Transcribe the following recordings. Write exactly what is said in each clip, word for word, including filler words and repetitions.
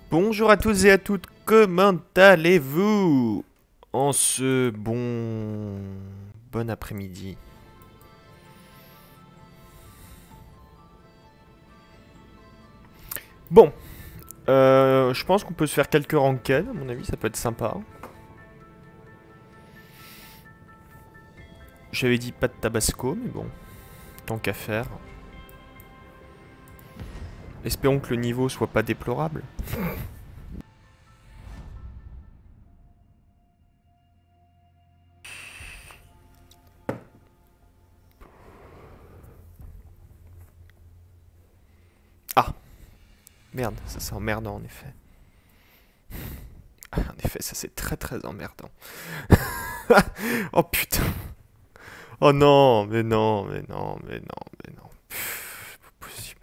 Bonjour à tous et à toutes, comment allez-vous en ce bon... bon après-midi? Bon, euh, je pense qu'on peut se faire quelques ranked, à mon avis ça peut être sympa. J'avais dit pas de tabasco, mais bon, tant qu'à faire. Espérons que le niveau soit pas déplorable. Ah, merde, ça c'est emmerdant en effet. Ah, en effet, ça c'est très très emmerdant. Oh putain. Oh non, mais non, mais non, mais non, mais non. Pff, c'est pas possible.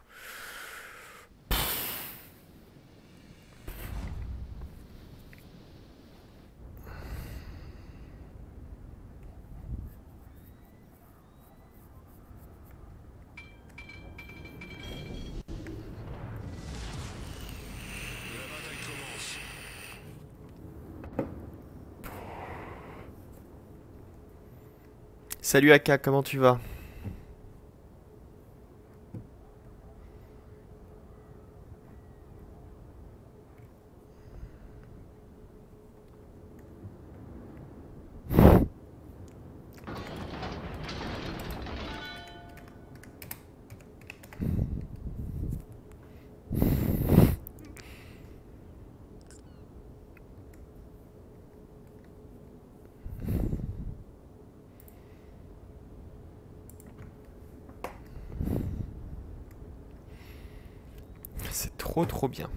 Salut Aka, comment tu vas? C'est trop trop bien.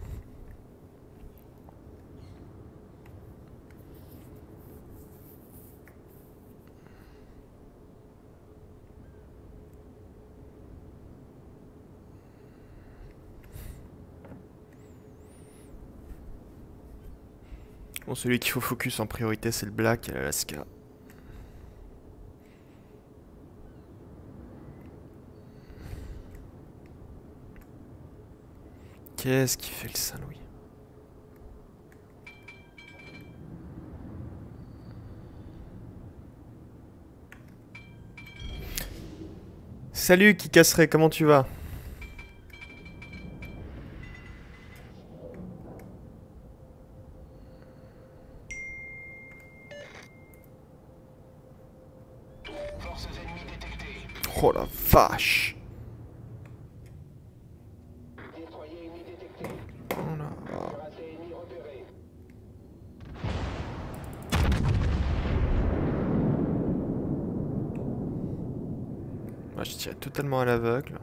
Bon, celui qu'il faut focus en priorité, c'est le Black et l'Alaska. Qu'est-ce qui fait le Saint-Louis? Salut qui casserait, comment tu vas? Oh la vache! Oh là. Moi, je tirais totalement à l'aveugle.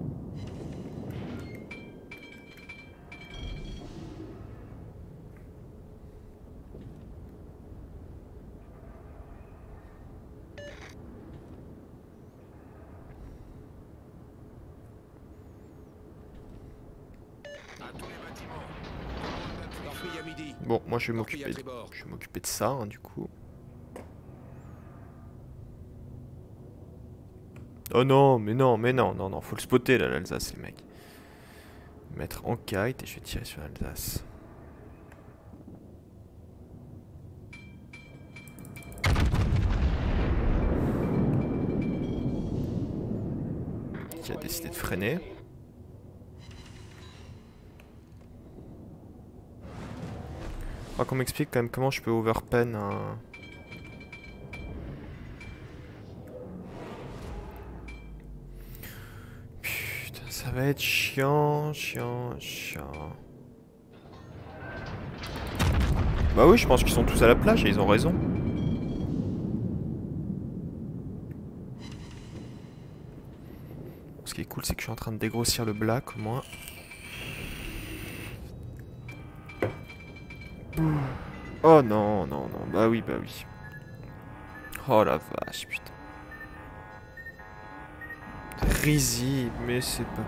Bon, moi je vais m'occuper de... je vais m'occuper de ça, hein, du coup. Oh non, mais non, mais non, non, non, faut le spotter là, l'Alsace, les mecs. Mettre en kite et je vais tirer sur l'Alsace. Qui a décidé de freiner. Faudra qu'on m'explique quand même comment je peux overpen un... Putain, ça va être chiant, chiant, chiant. Bah oui, je pense qu'ils sont tous à la plage et ils ont raison. Ce qui est cool, c'est que je suis en train de dégrossir le Black, au moins. Oh non, non, non, bah oui, bah oui. Oh la vache, putain. Risible, mais c'est pas...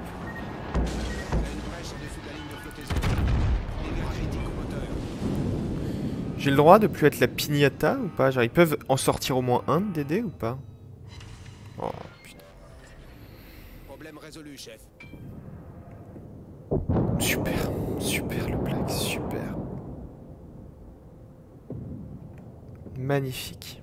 J'ai le droit de plus être la piñata ou pas? Genre, ils peuvent en sortir au moins un de D D ou pas? Oh putain. Problème résolu, chef. Super, super le black, super. Magnifique.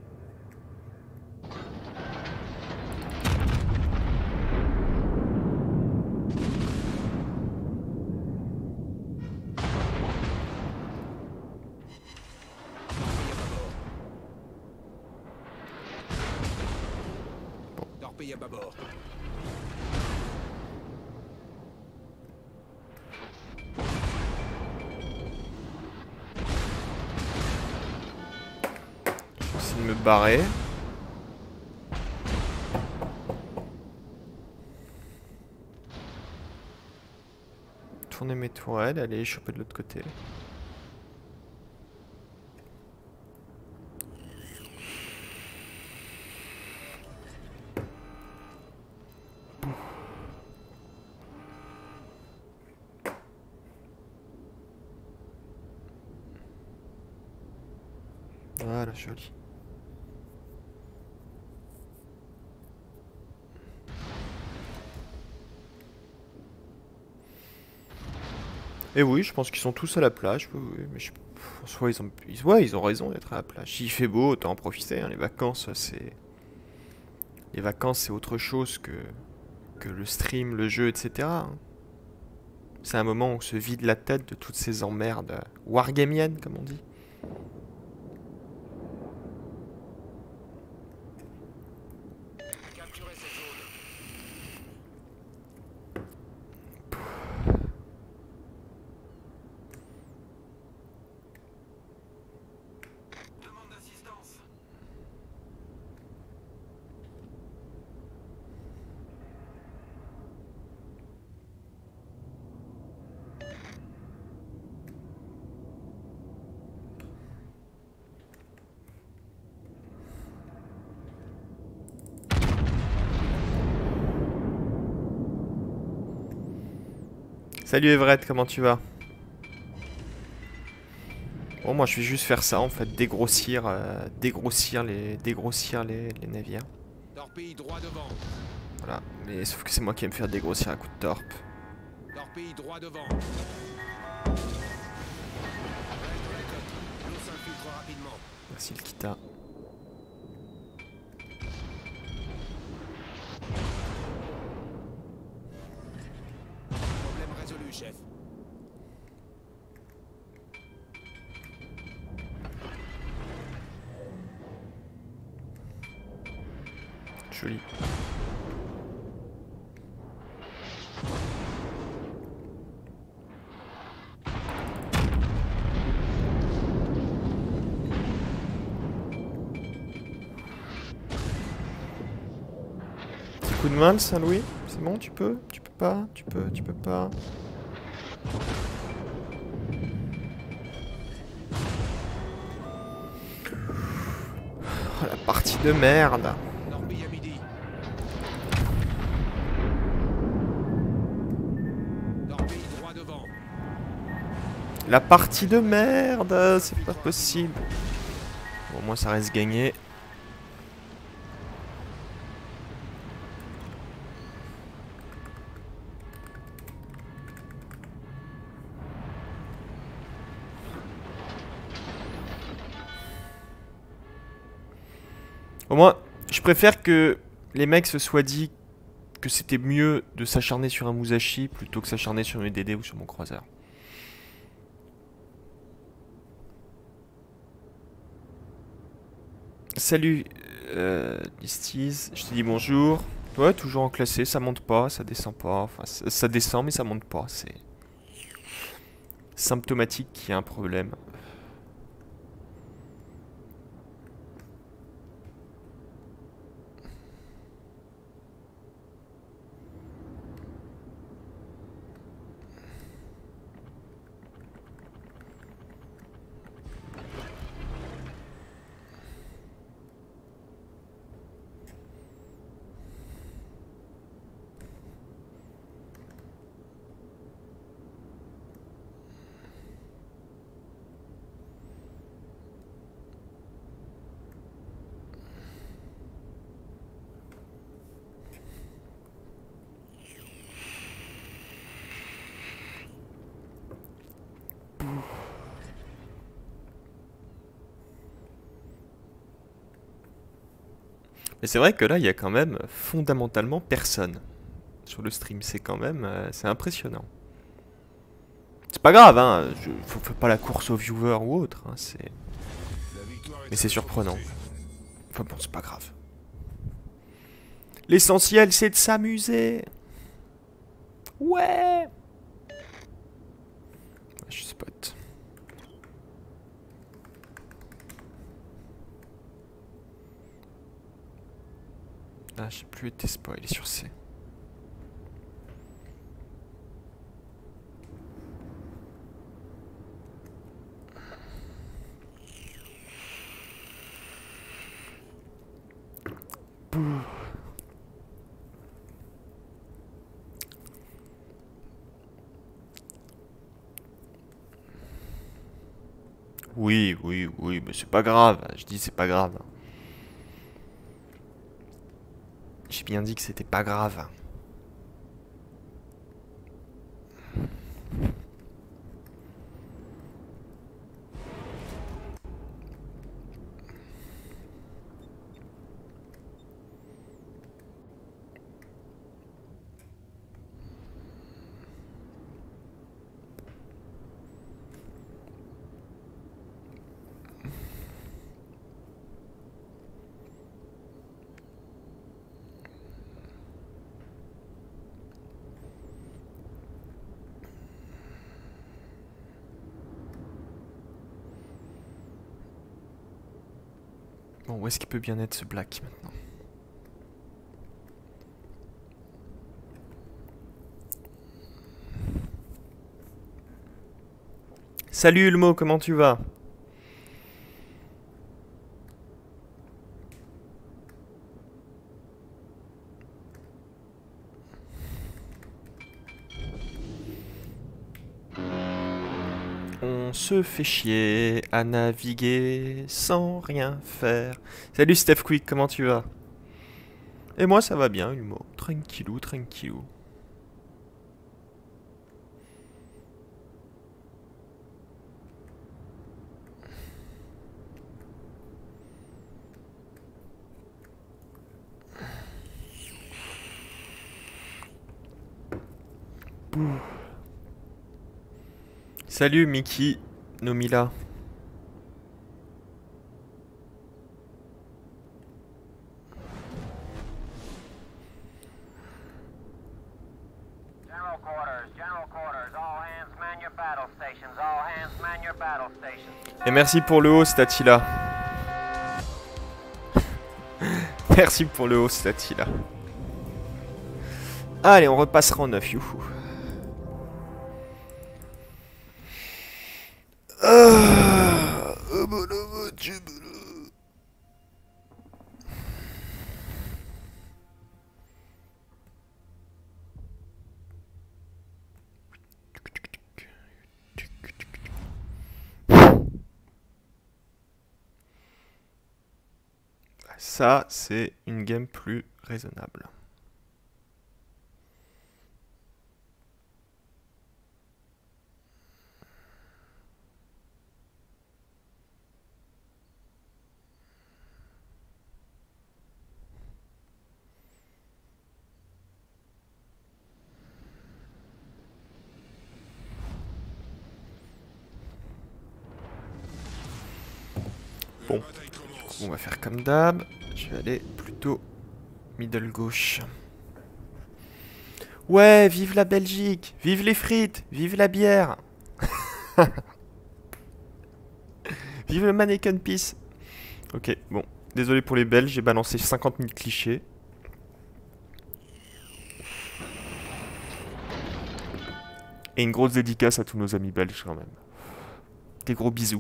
Torpille à bâbord. J'essaie de me barrer. Tourner mes tourelles, aller choper de l'autre côté. Voilà, joli. Et oui, je pense qu'ils sont tous à la plage. Oui, oui, mais je... en soi, ils ont... Ils... Ouais, ils ont raison d'être à la plage. S'il fait beau, autant en profiter. Hein. Les vacances, c'est... Les vacances, c'est autre chose que... que le stream, le jeu, et cetera. Hein. C'est un moment où on se vide la tête de toutes ces emmerdes wargamiennes, comme on dit. Capturez cette zone. Demande d'assistance. Salut Everett, comment tu vas? Bon, moi je vais juste faire ça en fait, dégrossir, euh, dégrossir les, dégrossir les, les navires. Torpille droit devant. Voilà, mais sauf que c'est moi qui vais me faire dégrossir à coup de torpe. Torpille droit devant. Reste dans la coque. L'eau s'infiltre rapidement. Merci le Kita. Problème résolu, chef. Joli. Petit coup de main le Saint-Louis. C'est bon, tu peux? Tu peux pas? Tu peux? Tu peux pas? Oh, la partie de merde. Torpille à midi. Torpille droit devant. La partie de merde, c'est pas possible. Bon, au moins ça reste gagné. Au moins, je préfère que les mecs se soient dit que c'était mieux de s'acharner sur un Musashi plutôt que s'acharner sur mes D D ou sur mon croiseur. Salut, euh, Listies, je te dis bonjour. Ouais, toujours en classé, ça monte pas, ça descend pas. Enfin, ça, ça descend, mais ça monte pas. C'est symptomatique qu'il y a un problème. Mais c'est vrai que là, il y a quand même fondamentalement personne sur le stream. C'est quand même... euh, c'est impressionnant. C'est pas grave, hein. Je, faut, faut pas la course aux viewers ou autre. Hein, c'est... La victoire est Mais à c'est notre surprenant. portée. Enfin bon, c'est pas grave. L'essentiel, c'est de s'amuser. Ouais. Je spot. Ah, j'ai plus été spoil, il est sur C. Oui, oui, oui, mais c'est pas grave. Je dis c'est pas grave. J'ai bien dit que c'était pas grave. Bon, où est-ce qu'il peut bien être ce black maintenant? Salut Ulmo, comment tu vas? On se fait chier à naviguer sans rien faire. Salut Steph Quick, comment tu vas? Et moi ça va bien Ulmo, tranquillou, tranquillou. Salut Mickey, Nomila. General quarters, general quarters, all hands man your battle stations, all hands man your battle stations. Et merci pour le host Attila. Merci pour le host Attila. Allez, on repassera en neuf, youhou. Ah, oh bon, oh bon, Dieu, bon, oh. Ça, c'est une game plus raisonnable. Bon, on va faire comme d'hab. Je vais aller plutôt middle gauche. Ouais, vive la Belgique, vive les frites, vive la bière. Vive le mannequin peace. Ok, bon, désolé pour les Belges, j'ai balancé cinquante mille clichés. Et une grosse dédicace à tous nos amis belges quand même. Des gros bisous.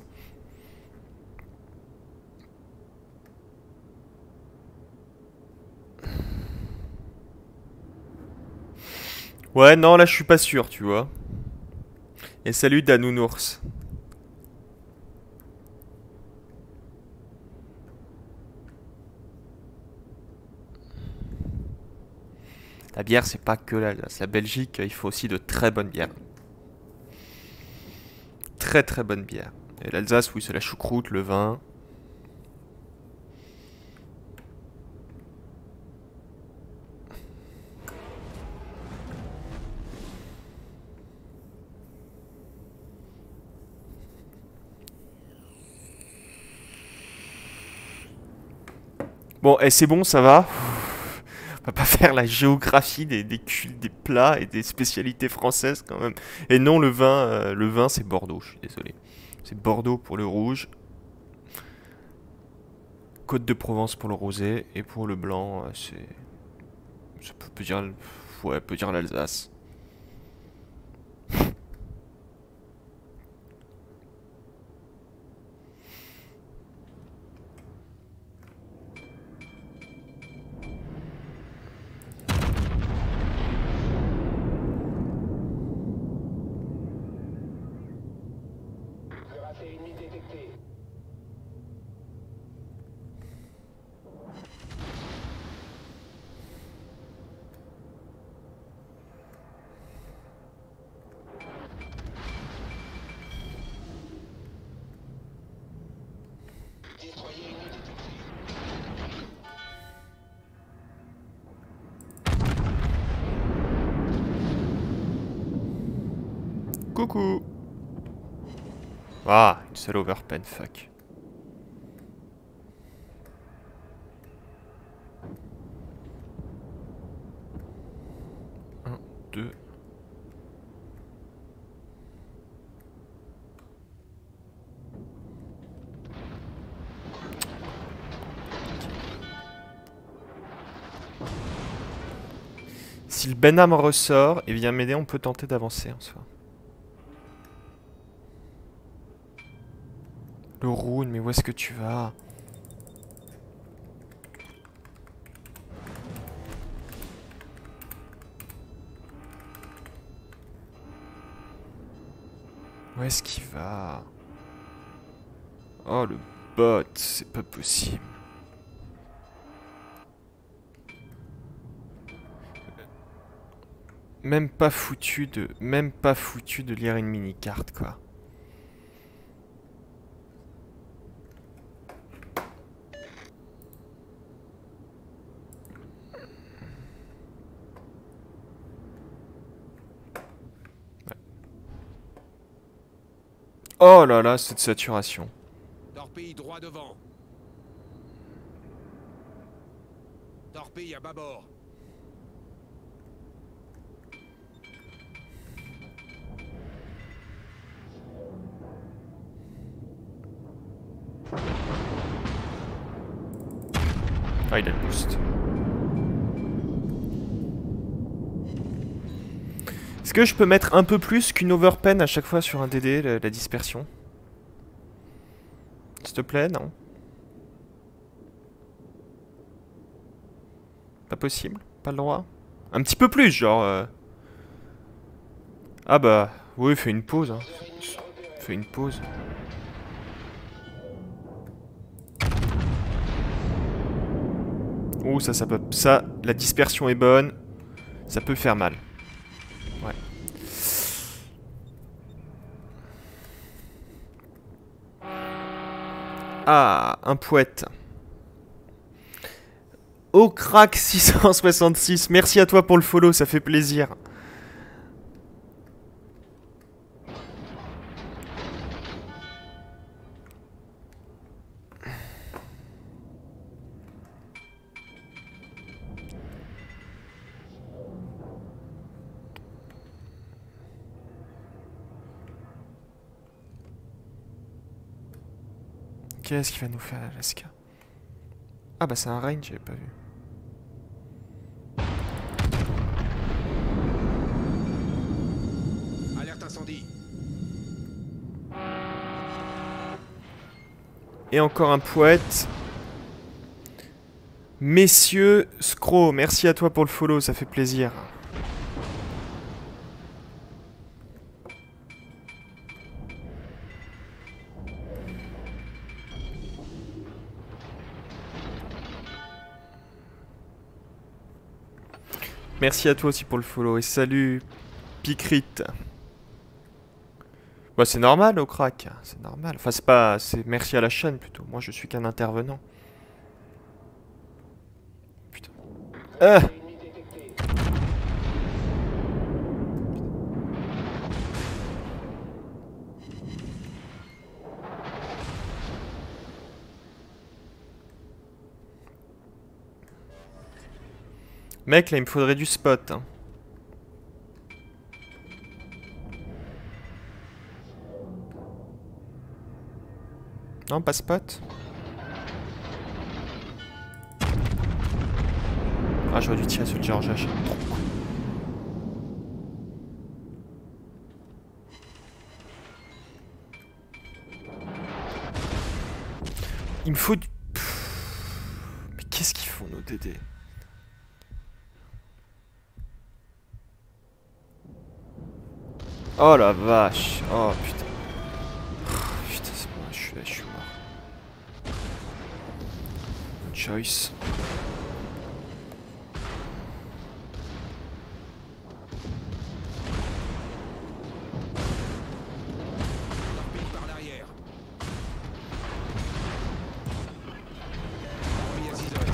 Ouais, non, là, je suis pas sûr, tu vois. Et salut Danounours. La bière, c'est pas que l'Alsace. La Belgique, il faut aussi de très bonnes bières. Très très bonne bière. Et l'Alsace, oui, c'est la choucroute, le vin. Bon, eh, c'est bon, ça va. On va pas faire la géographie des, des, cul- des plats et des spécialités françaises quand même. Et non, le vin, euh, le vin c'est Bordeaux, je suis désolé. C'est Bordeaux pour le rouge, Côte de Provence pour le rosé, et pour le blanc, euh, c'est... Ça peut, peut dire... Ouais, peut dire l'Alsace. Raté ennemi détecté. Destroyer ennemi détecté. Coucou. Ah, une seule overpen, fuck. Un, deux... Si le Benham ressort et vient m'aider, on peut tenter d'avancer en soi. Le Rune, mais où est-ce que tu vas? Où est-ce qu'il va? Oh, le bot, c'est pas possible. Même pas foutu de... Même pas foutu de lire une mini-carte, quoi. Ouais. Oh là là, cette saturation. Torpille droit devant. Torpille à bâbord. Ah, il a le boost. Est-ce que je peux mettre un peu plus qu'une overpen à chaque fois sur un D D, la, la dispersion? S'il te plaît, non? Pas possible? Pas le droit? Un petit peu plus, genre... euh. Ah bah... Oui, fais une pause. Hein. Fais une pause. Oh, ça, ça peut... Ça, la dispersion est bonne. Ça peut faire mal. Ouais. Ah, un poète. Oh, crack six cent soixante-six. Merci à toi pour le follow, ça fait plaisir. Qu'est-ce qu'il va nous faire, Alaska? Ah bah c'est un range, j'avais pas vu. Alerte incendie. Et encore un poète. Messieurs Scro, merci à toi pour le follow, ça fait plaisir. Merci à toi aussi pour le follow et salut Picrit. Bah c'est normal au crack, c'est normal. Enfin c'est pas... c'est merci à la chaîne plutôt. Moi je suis qu'un intervenant. Putain. Ah Mec, là, il me faudrait du spot. Hein. Non, pas spot. Ah, j'aurais dû tirer sur le Georgia. J'ai trop con. Il me faut du... Pff, mais qu'est-ce qu'ils font, nos D D? Oh la vache. Oh putain. Putain, c'est bon, je suis là, je suis mort. Choice. Par l'arrière. Oui, à six heures.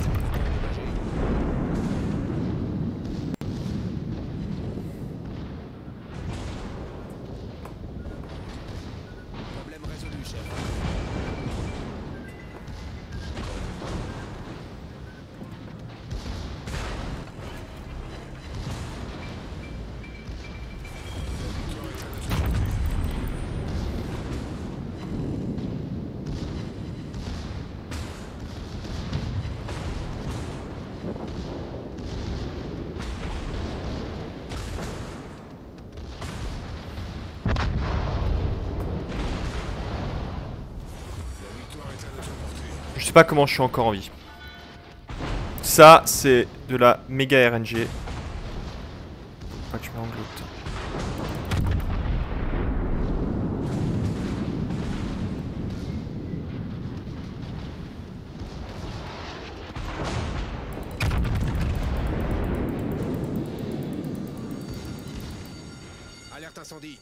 Problème résolu, chef. Je sais pas comment je suis encore en vie. Ça, c'est de la méga R N G. Pas que je m'engloute. Alerte incendie.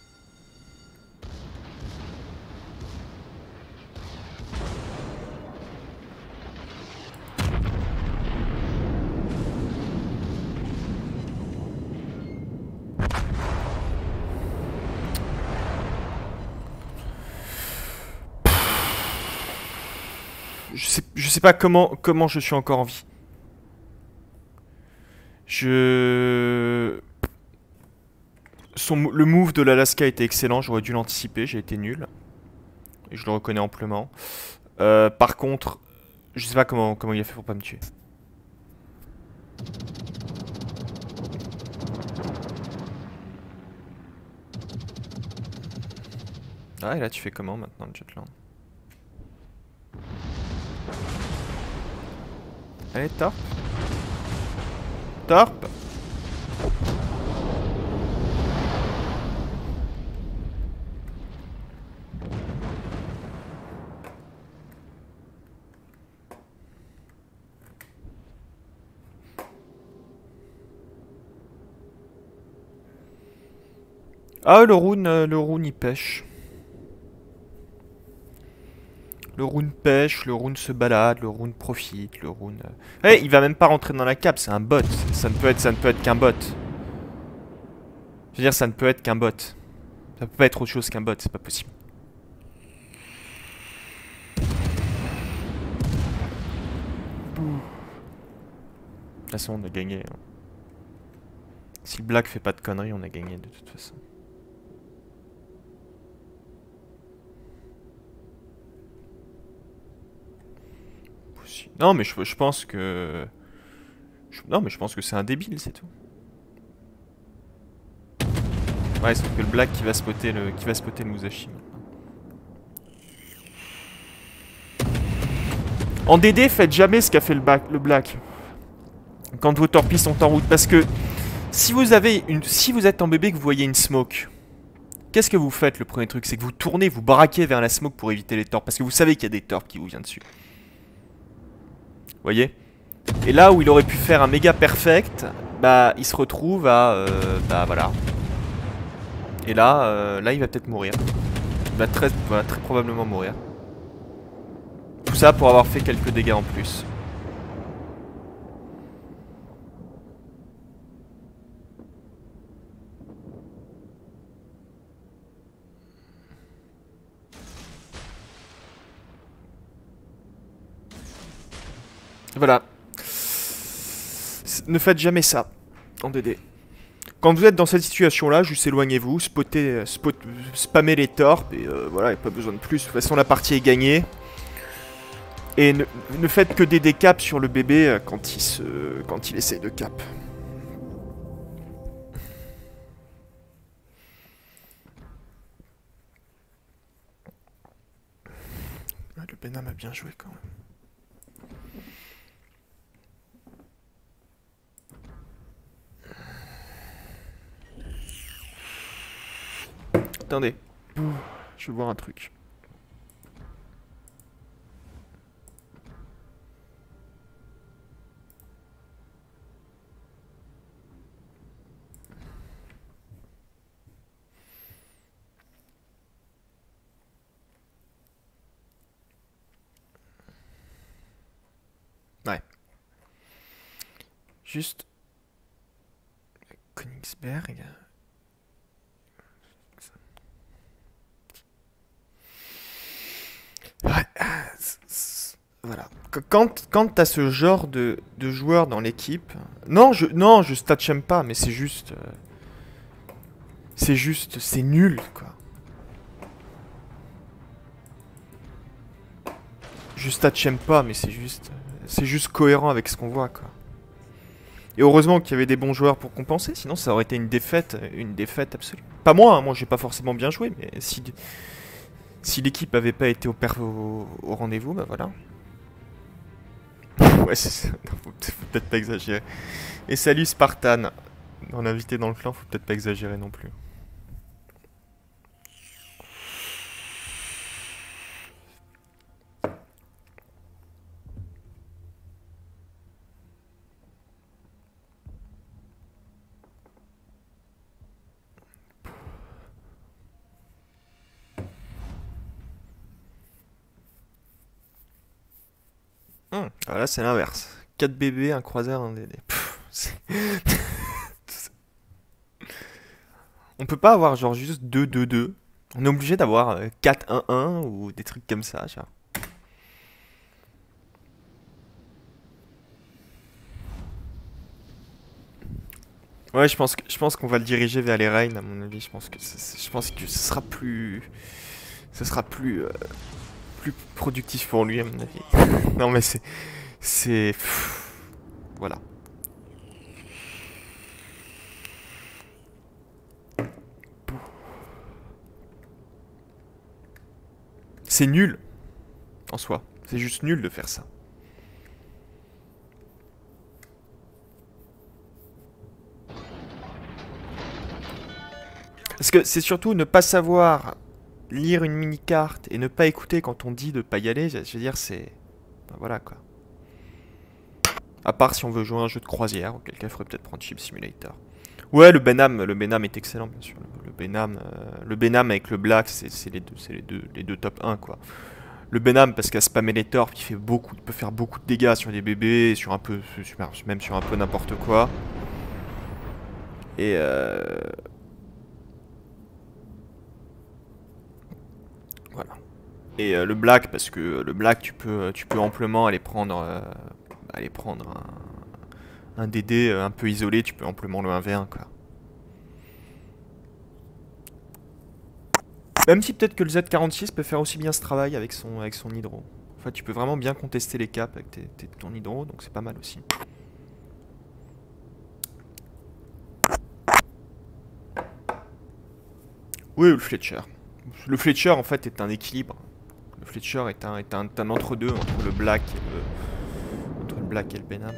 Je sais, je sais pas comment, comment je suis encore en vie. Je... Son, le move de l'Alaska était excellent, j'aurais dû l'anticiper, j'ai été nul. Et je le reconnais amplement. Euh, par contre, je sais pas comment, comment il a fait pour pas me tuer. Ah, et là tu fais comment maintenant le Jetland? Allez, Torp. Torp. Ah, le rune, euh, le rune il pêche. Le rune pêche, le rune se balade, le rune profite, le rune... Eh, hey, il va même pas rentrer dans la cape, c'est un bot. Ça ne peut être, ça ne peut être qu'un bot. Je veux dire, ça ne peut être qu'un bot. Ça peut pas être autre chose qu'un bot, c'est pas possible. De toute façon, on a gagné. Hein. Si le Black fait pas de conneries, on a gagné de toute façon. Non, mais je, je pense que... Je, non, mais je pense que c'est un débile, c'est tout. Ouais, sauf que le Black qui va spotter le, qui va spotter le Musashi maintenant. En D D, faites jamais ce qu'a fait le, back, le Black. Quand vos torpilles sont en route. Parce que si vous avez une, si vous êtes en bébé que vous voyez une smoke, qu'est-ce que vous faites? Le premier truc, c'est que vous tournez, vous braquez vers la smoke pour éviter les torps. Parce que vous savez qu'il y a des torps qui vous viennent dessus. Vous voyez? Et là où il aurait pu faire un méga perfect, bah il se retrouve à... Euh, bah voilà. Et là, euh, là il va peut-être mourir. Il va très, va très probablement mourir. Tout ça pour avoir fait quelques dégâts en plus. Voilà. ne faites jamais ça en D D. Quand vous êtes dans cette situation-là, juste éloignez-vous, spottez, spot, spammez les torps, et euh, voilà, il n'y a pas besoin de plus. De toute façon, la partie est gagnée. Et ne, ne faites que des décaps sur le bébé quand il, se, quand il essaye de cap. Ouais, le Benham a bien joué quand même. Attendez, je vais voir un truc. Ouais. Juste... Königsberg... Ouais, voilà. Quand, quand t'as ce genre de, de joueur dans l'équipe... Non, je non, je statchème pas, mais c'est juste... Euh, c'est juste... C'est nul, quoi. Je statchème pas, mais c'est juste... C'est juste cohérent avec ce qu'on voit, quoi. Et heureusement qu'il y avait des bons joueurs pour compenser, sinon ça aurait été une défaite, une défaite absolue. Pas moi, hein, moi j'ai pas forcément bien joué, mais si... Si l'équipe avait pas été au, au, au rendez-vous, bah voilà. Ouais, c'est ça. Non, faut peut-être pas exagérer. Et salut Spartan. On a invité dans le clan, faut peut-être pas exagérer non plus. Hum, alors là c'est l'inverse. quatre bébés, un croiseur, un D D. Pff, on peut pas avoir genre juste deux deux deux. On est obligé d'avoir euh, quatre un un ou des trucs comme ça, genre. Ouais, je pense que je pense qu'on va le diriger vers les Reigns à mon avis. Je pense que je pense que ce sera plus, ce sera plus, euh, plus productif pour lui à mon avis. Non mais c'est, c'est, voilà. C'est nul en soi. C'est juste nul de faire ça. Parce que c'est surtout ne pas savoir lire une mini-carte et ne pas écouter quand on dit de pas y aller. Je veux dire, c'est... Ben voilà, quoi. À part si on veut jouer à un jeu de croisière, auquel cas il faudrait peut-être prendre Ship Simulator. Ouais, le Benham, le Benham est excellent, bien sûr. Le, le Benham, euh, le Benham avec le Black, c'est les deux, c'est les deux, les deux top un, quoi. Le Benham, parce qu'à spammer les torps, il fait beaucoup, il peut faire beaucoup de dégâts sur des bébés, sur un peu, sur, même sur un peu n'importe quoi. Et euh... voilà. Et euh, le Black, parce que le Black, tu peux, tu peux amplement aller prendre, euh, aller prendre un, un D D un peu isolé, tu peux amplement le un v un, quoi. Même si peut-être que le Z quarante-six peut faire aussi bien ce travail avec son, avec son hydro. En fait, tu peux vraiment bien contester les caps avec tes, tes, ton hydro, donc c'est pas mal aussi. Oui, le Fletcher. Le Fletcher, en fait, est un équilibre. Le Fletcher est un, est un, un entre-deux entre le Black et le, entre le Black et le Benham.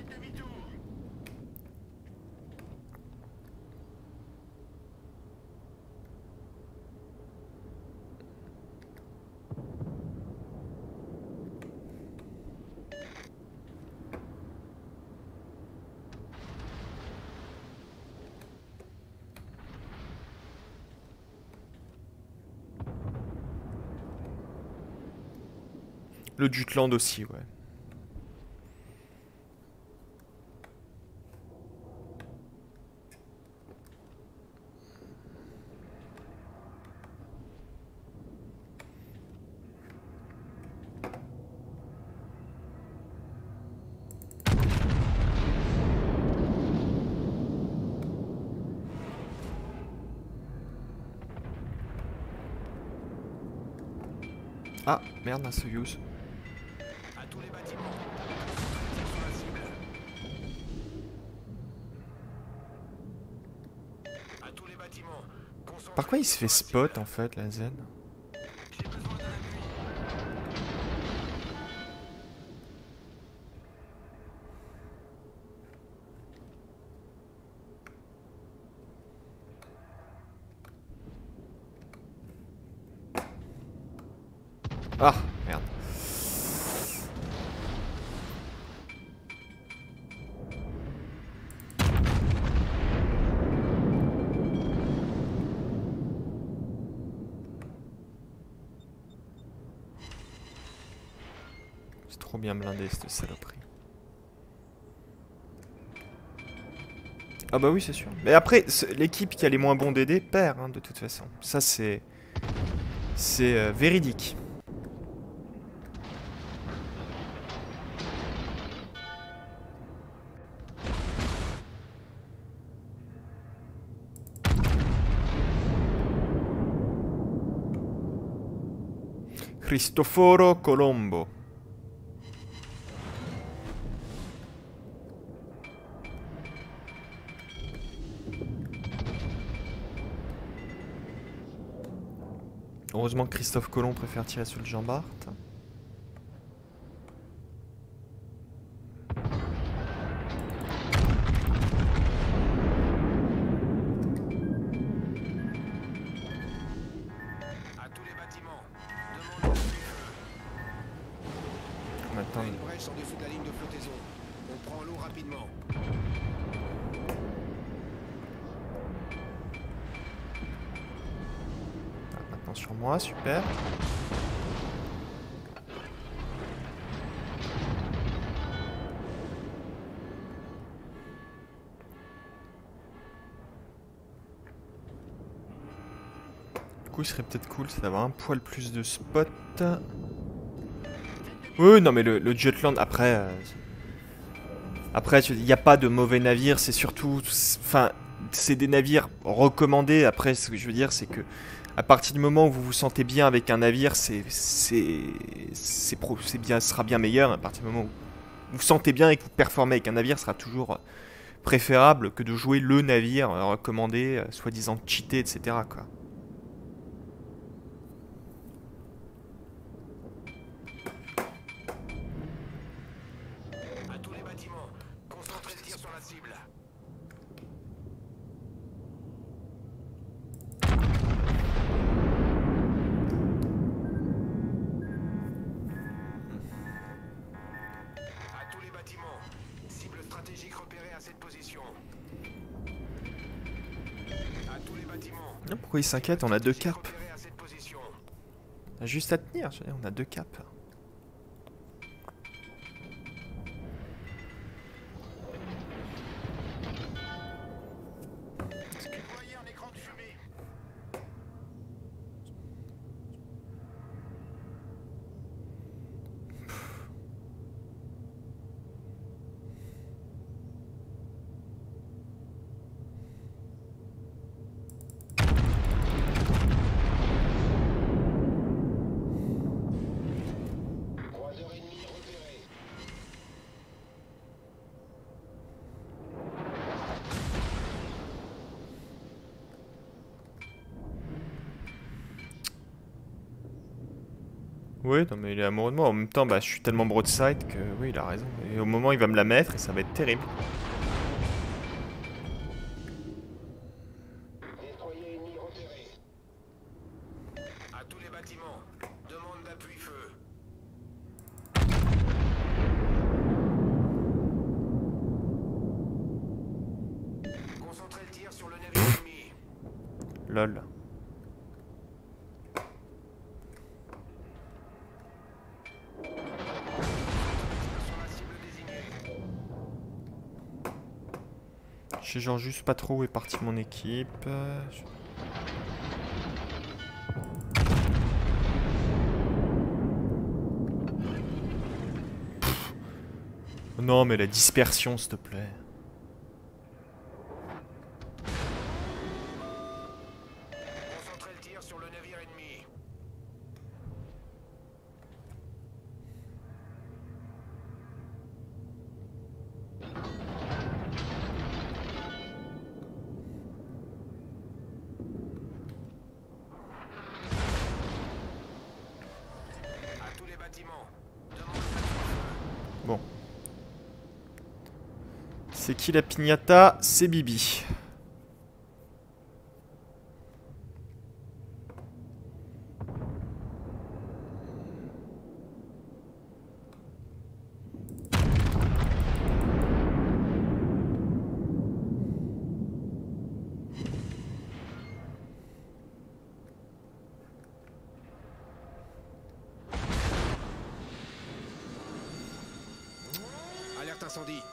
Le Jutland aussi, ouais. Ah, merde, un Soyuz. À tous les bâtiments. Concentrez-vous sur la cible. À tous les bâtiments. Par quoi il se Concentrez-vous fait sur la spot cible. en fait, la Zen? J'ai besoin d'un appui. Ah, merde. C'est trop bien blindé cette saloperie. Ah bah oui, c'est sûr. Mais après, l'équipe qui a les moins bons D D perd, hein, de toute façon. Ça, c'est... C'est euh, véridique. Cristoforo Colombo. Heureusement que Christophe Colomb préfère tirer sur le Jean Bart. À tous les bâtiments. Demande d'appui-feu. Maintenant, Une brèche en dessous de la ligne de flottaison. On prend l'eau rapidement. maintenant sur moi, super. Du coup, il serait peut-être cool, c'est d'avoir un poil plus de spot. Oui, non, mais le, le Jutland, après... euh, Après, il n'y a pas de mauvais navires, c'est surtout... Enfin, c'est des navires recommandés. Après, ce que je veux dire, c'est que... À partir du moment où vous vous sentez bien avec un navire, c'est... C'est... C'est pro... C'est bien... Ce sera bien meilleur. À partir du moment où vous vous sentez bien et que vous performez avec un navire, ce sera toujours préférable que de jouer le navire recommandé, soi-disant cheaté, et cetera, quoi. À tous les bâtiments. Concentrez le tir sur la cible. À tous les bâtiments. Cible stratégique repérée à cette position. À tous les bâtiments. Non, pourquoi il s'inquiète? On a deux Stratégique carpes. repérée à cette position. On a juste à tenir, je veux dire, on a deux capes. Déployez un écran de fumée. Croiseur ennemi repéré. Oui, non mais il est amoureux de moi. En même temps, bah, je suis tellement broadside que oui, il a raison. Et au moment, il va me la mettre et ça va être terrible. Destroyer ennemi repéré. À tous les bâtiments. Demande d'appui-feu. Concentrez le tir sur le navire ennemi. Lol. Sur la cible désignée. Je sais genre juste pas trop où est partie mon équipe. Euh, je- Non mais la dispersion, s'il te plaît. Concentrez le tir sur le navire ennemi. C'est qui la piñata? C'est Bibi. Alerte incendie.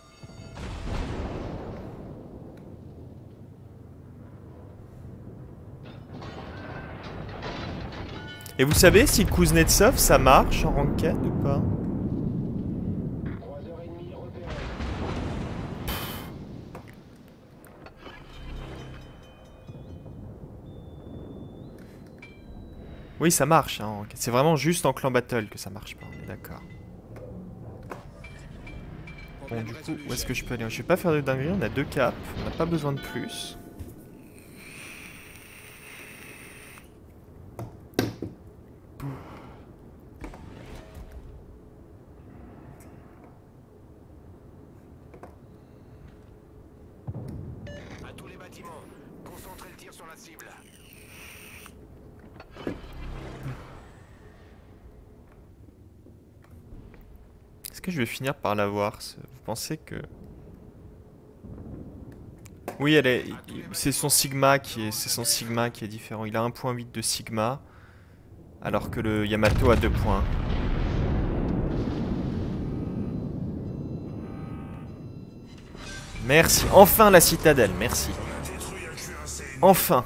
Et vous savez si Kuznetsov ça marche en ranked ou pas? trois heures trente repéré. Oui, ça marche. Hein. C'est vraiment juste en clan battle que ça marche pas. On est d'accord. Bon, du coup, où est-ce que je peux aller? Je vais pas faire de dinguerie. On a deux caps. On n'a pas besoin de plus. À tous les bâtiments, concentrez le tir sur la cible. Est-ce que je vais finir par l'avoir? Vous pensez que... Oui, elle est... c'est son sigma qui est... c'est son sigma qui est différent. Il a un point huit de sigma, alors que le Yamato a deux points. Merci. Enfin la citadelle, merci. Enfin.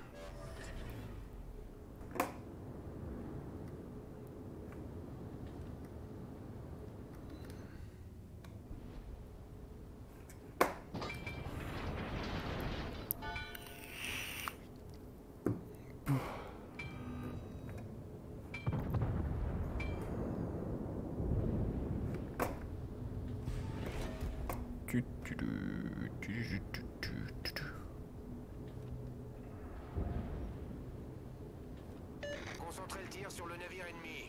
Concentrez le tir sur le navire ennemi.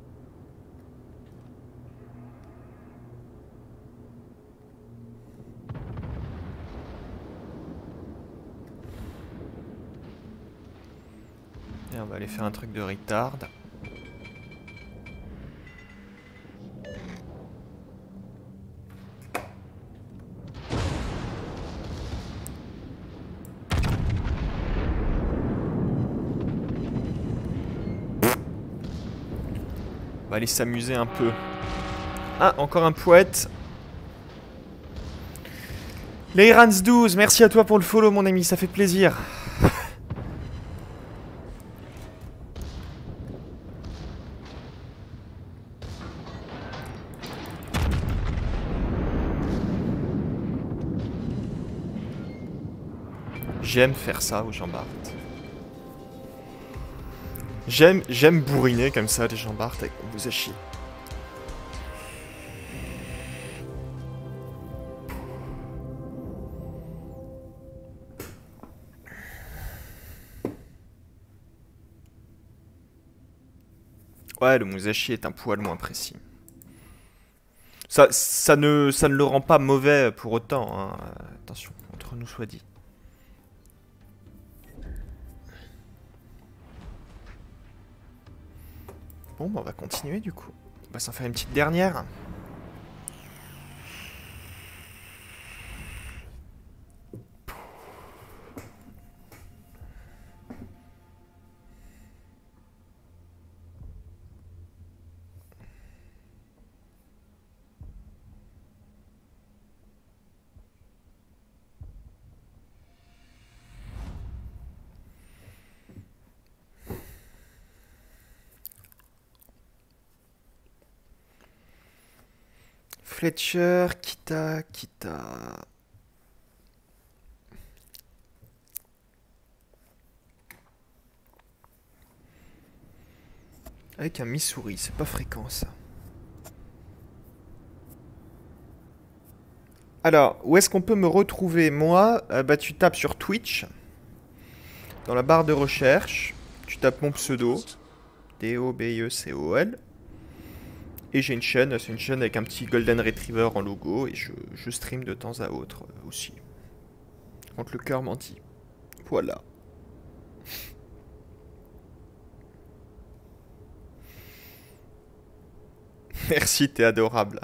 Et on va aller faire un truc de retard. On va aller s'amuser un peu. Ah, encore un poète. Leirans douze, merci à toi pour le follow mon ami, ça fait plaisir. J'aime faire ça aux Jean Bart. J'aime j'aime bourriner comme ça les Jean Bart avec mon Musashi. Ouais, le Musashi est un poil moins précis. Ça, ça, ne, ça ne le rend pas mauvais pour autant, hein. Attention, entre nous soit dit. Bon, bah on va continuer du coup. On va s'en faire une petite dernière. Fletcher, Kita, Kita. Avec un Missouri, c'est pas fréquent ça. Alors, où est-ce qu'on peut me retrouver? Moi, euh, bah tu tapes sur Twitch. Dans la barre de recherche, tu tapes mon pseudo. D O B I E C O L. Et j'ai une chaîne, c'est une chaîne avec un petit Golden Retriever en logo. Et je, je stream de temps à autre euh, aussi. Quand le cœur m'en dit. Voilà. Merci, t'es adorable.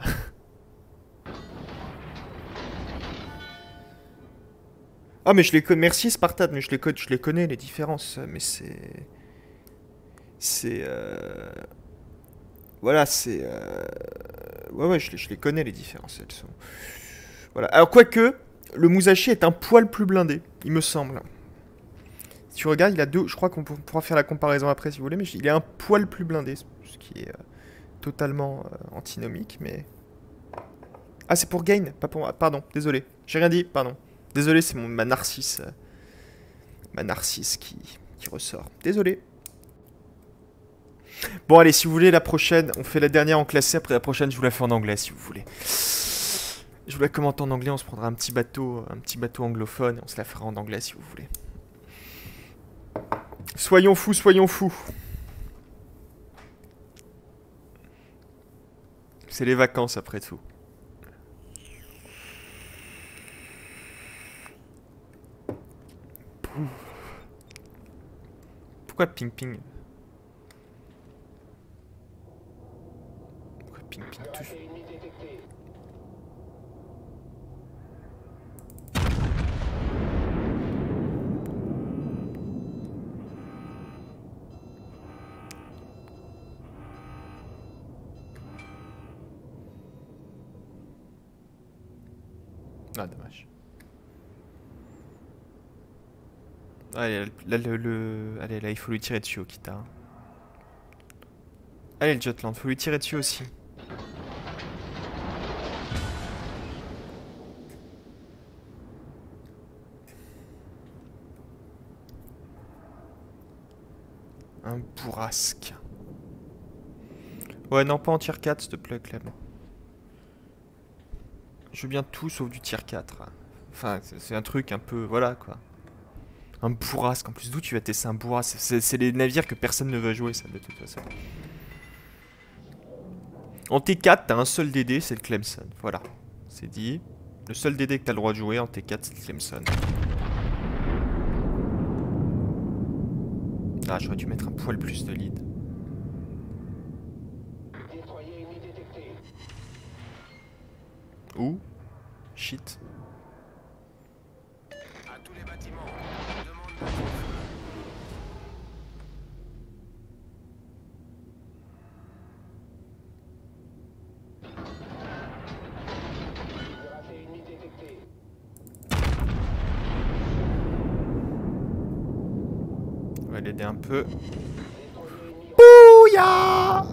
Ah mais je les connais, merci Spartan, mais je les, je les connais les différences, mais c'est... C'est... Euh... Voilà, c'est... Euh... Ouais ouais, je les, je les connais les différences, elles sont... Voilà, alors quoique, le Musashi est un poil plus blindé, il me semble. Si tu regardes, il a deux... Je crois qu'on pourra faire la comparaison après si vous voulez, mais il est un poil plus blindé, ce qui est euh, totalement euh, antinomique, mais... Ah c'est pour Gain, pas pour... Pardon, désolé, j'ai rien dit, pardon. Désolé, c'est ma narcisse. Euh, ma narcisse qui, qui ressort. Désolé. Bon, allez, si vous voulez, la prochaine, on fait la dernière en classé. Après la prochaine, je vous la fais en anglais, si vous voulez. Je vous la commente en anglais. On se prendra un petit bateau, un petit bateau anglophone. Et on se la fera en anglais, si vous voulez. Soyons fous, soyons fous. C'est les vacances, après tout. Pourquoi ping ping? Pourquoi ping ping toujours? Ah dommage. Allez, là, le, le... Allez, là, il faut lui tirer dessus, Okita. Allez, le Jutland, faut lui tirer dessus aussi. Un bourrasque. Ouais, non, pas en tier quatre, s'il te plaît, Clem. Je veux bien tout sauf du tier quatre. Enfin, c'est un truc un peu... Voilà, quoi. Un bourrasque, en plus, d'où tu vas tester un bourrasque? C'est les navires que personne ne veut jouer, ça, de toute façon. En T quatre, t'as un seul D D, c'est le Clemson. Voilà, c'est dit. Le seul D D que t'as le droit de jouer en T quatre, c'est le Clemson. Ah, j'aurais dû mettre un poil plus de lead. Où? Shit. À tous les bâtiments. Demande de... On va l'aider un peu. Bouya!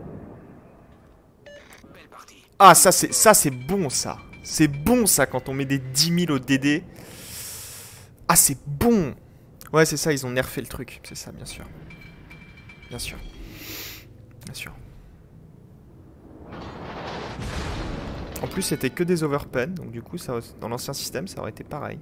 Ah, ça c'est ça c'est bon ça. C'est bon ça quand on met des dix mille au D D. Ah, c'est bon. Ouais, c'est ça, ils ont nerfé le truc. C'est ça, bien sûr. Bien sûr. Bien sûr. En plus, c'était que des overpen. Donc du coup, ça, dans l'ancien système, ça aurait été pareil.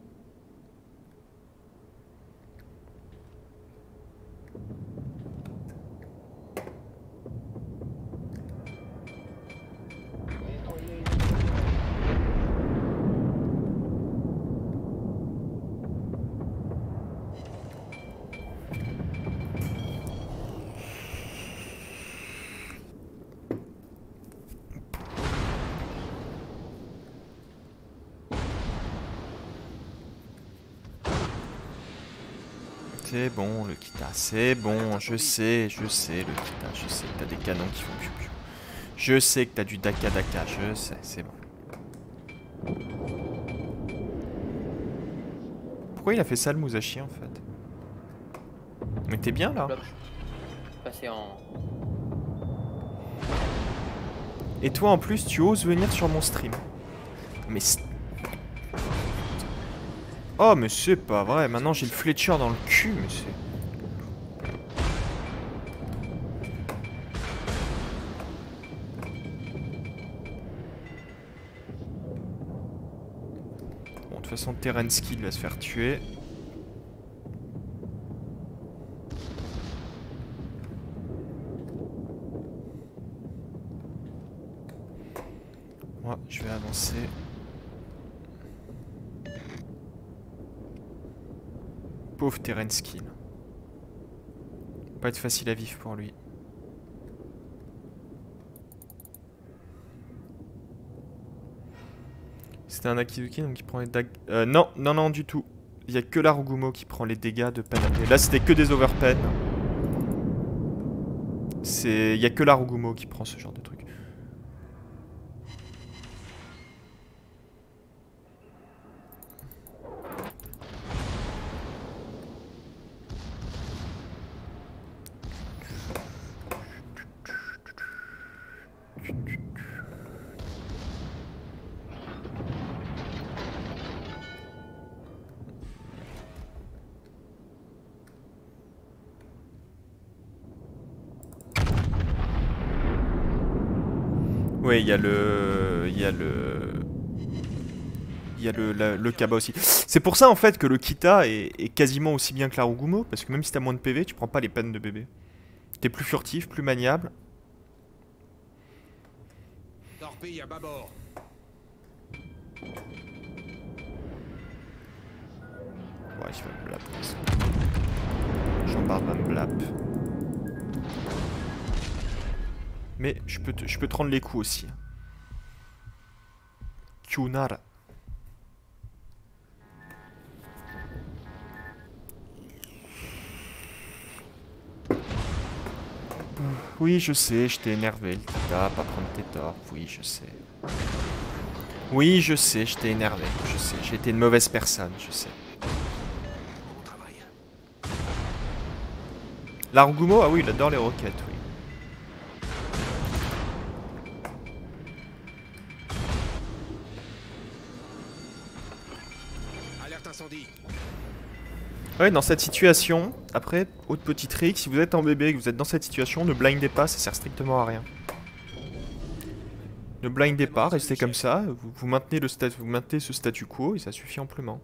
C'est bon, le Kita, c'est bon, je sais, je sais, le Kita, je sais que t'as des canons qui font piou piou. Je sais que t'as du Daka Daka, je sais, c'est bon. Pourquoi il a fait ça le Musashi en fait? Mais t'es bien là? Passer en... Et toi en plus tu oses venir sur mon stream. Mais... Oh mais c'est pas vrai, maintenant j'ai le Fletcher dans le cul, mais c'est... Bon, de toute façon Terensky il va se faire tuer. avancer. Pauvre Terenskin. Pas être facile à vivre pour lui. C'était un Akizuki donc il prend les dagues. Euh, non, non, non, du tout. Il n'y a que l'Arugumo qui prend les dégâts de Panapé. Là, c'était que des overpen. C'est... Il n'y a que l'Arugumo qui prend ce genre de truc. Ouais, il y a le... Il y a le... Il y a le, la- le Kaba aussi. C'est pour ça en fait que le Kita est, est quasiment aussi bien que l'Arugumo, parce que même si t'as moins de P V, tu prends pas les peines de bébé. T'es plus furtif, plus maniable. Torpille à bâbord. Ouais, je vais me blap. Jean-Bart va me blap. Mais je peux, te, je peux te rendre les coups aussi. Kyunara. Oui, je sais, je t'ai énervé, le Kita, pas prendre tes torts. Oui, je sais. Oui, je sais, je t'ai énervé. Je sais, j'ai été une mauvaise personne, je sais. Bon travail. L'Arugumo, ah oui, il adore les roquettes, oui. Alerte incendie. Ouais, dans cette situation, après, autre petit trick, si vous êtes en bébé et que vous êtes dans cette situation, ne blindez pas, ça sert strictement à rien. Ne blindez pas, restez comme ça, vous, vous, maintenez le stat, vous maintenez ce statu quo et ça suffit amplement.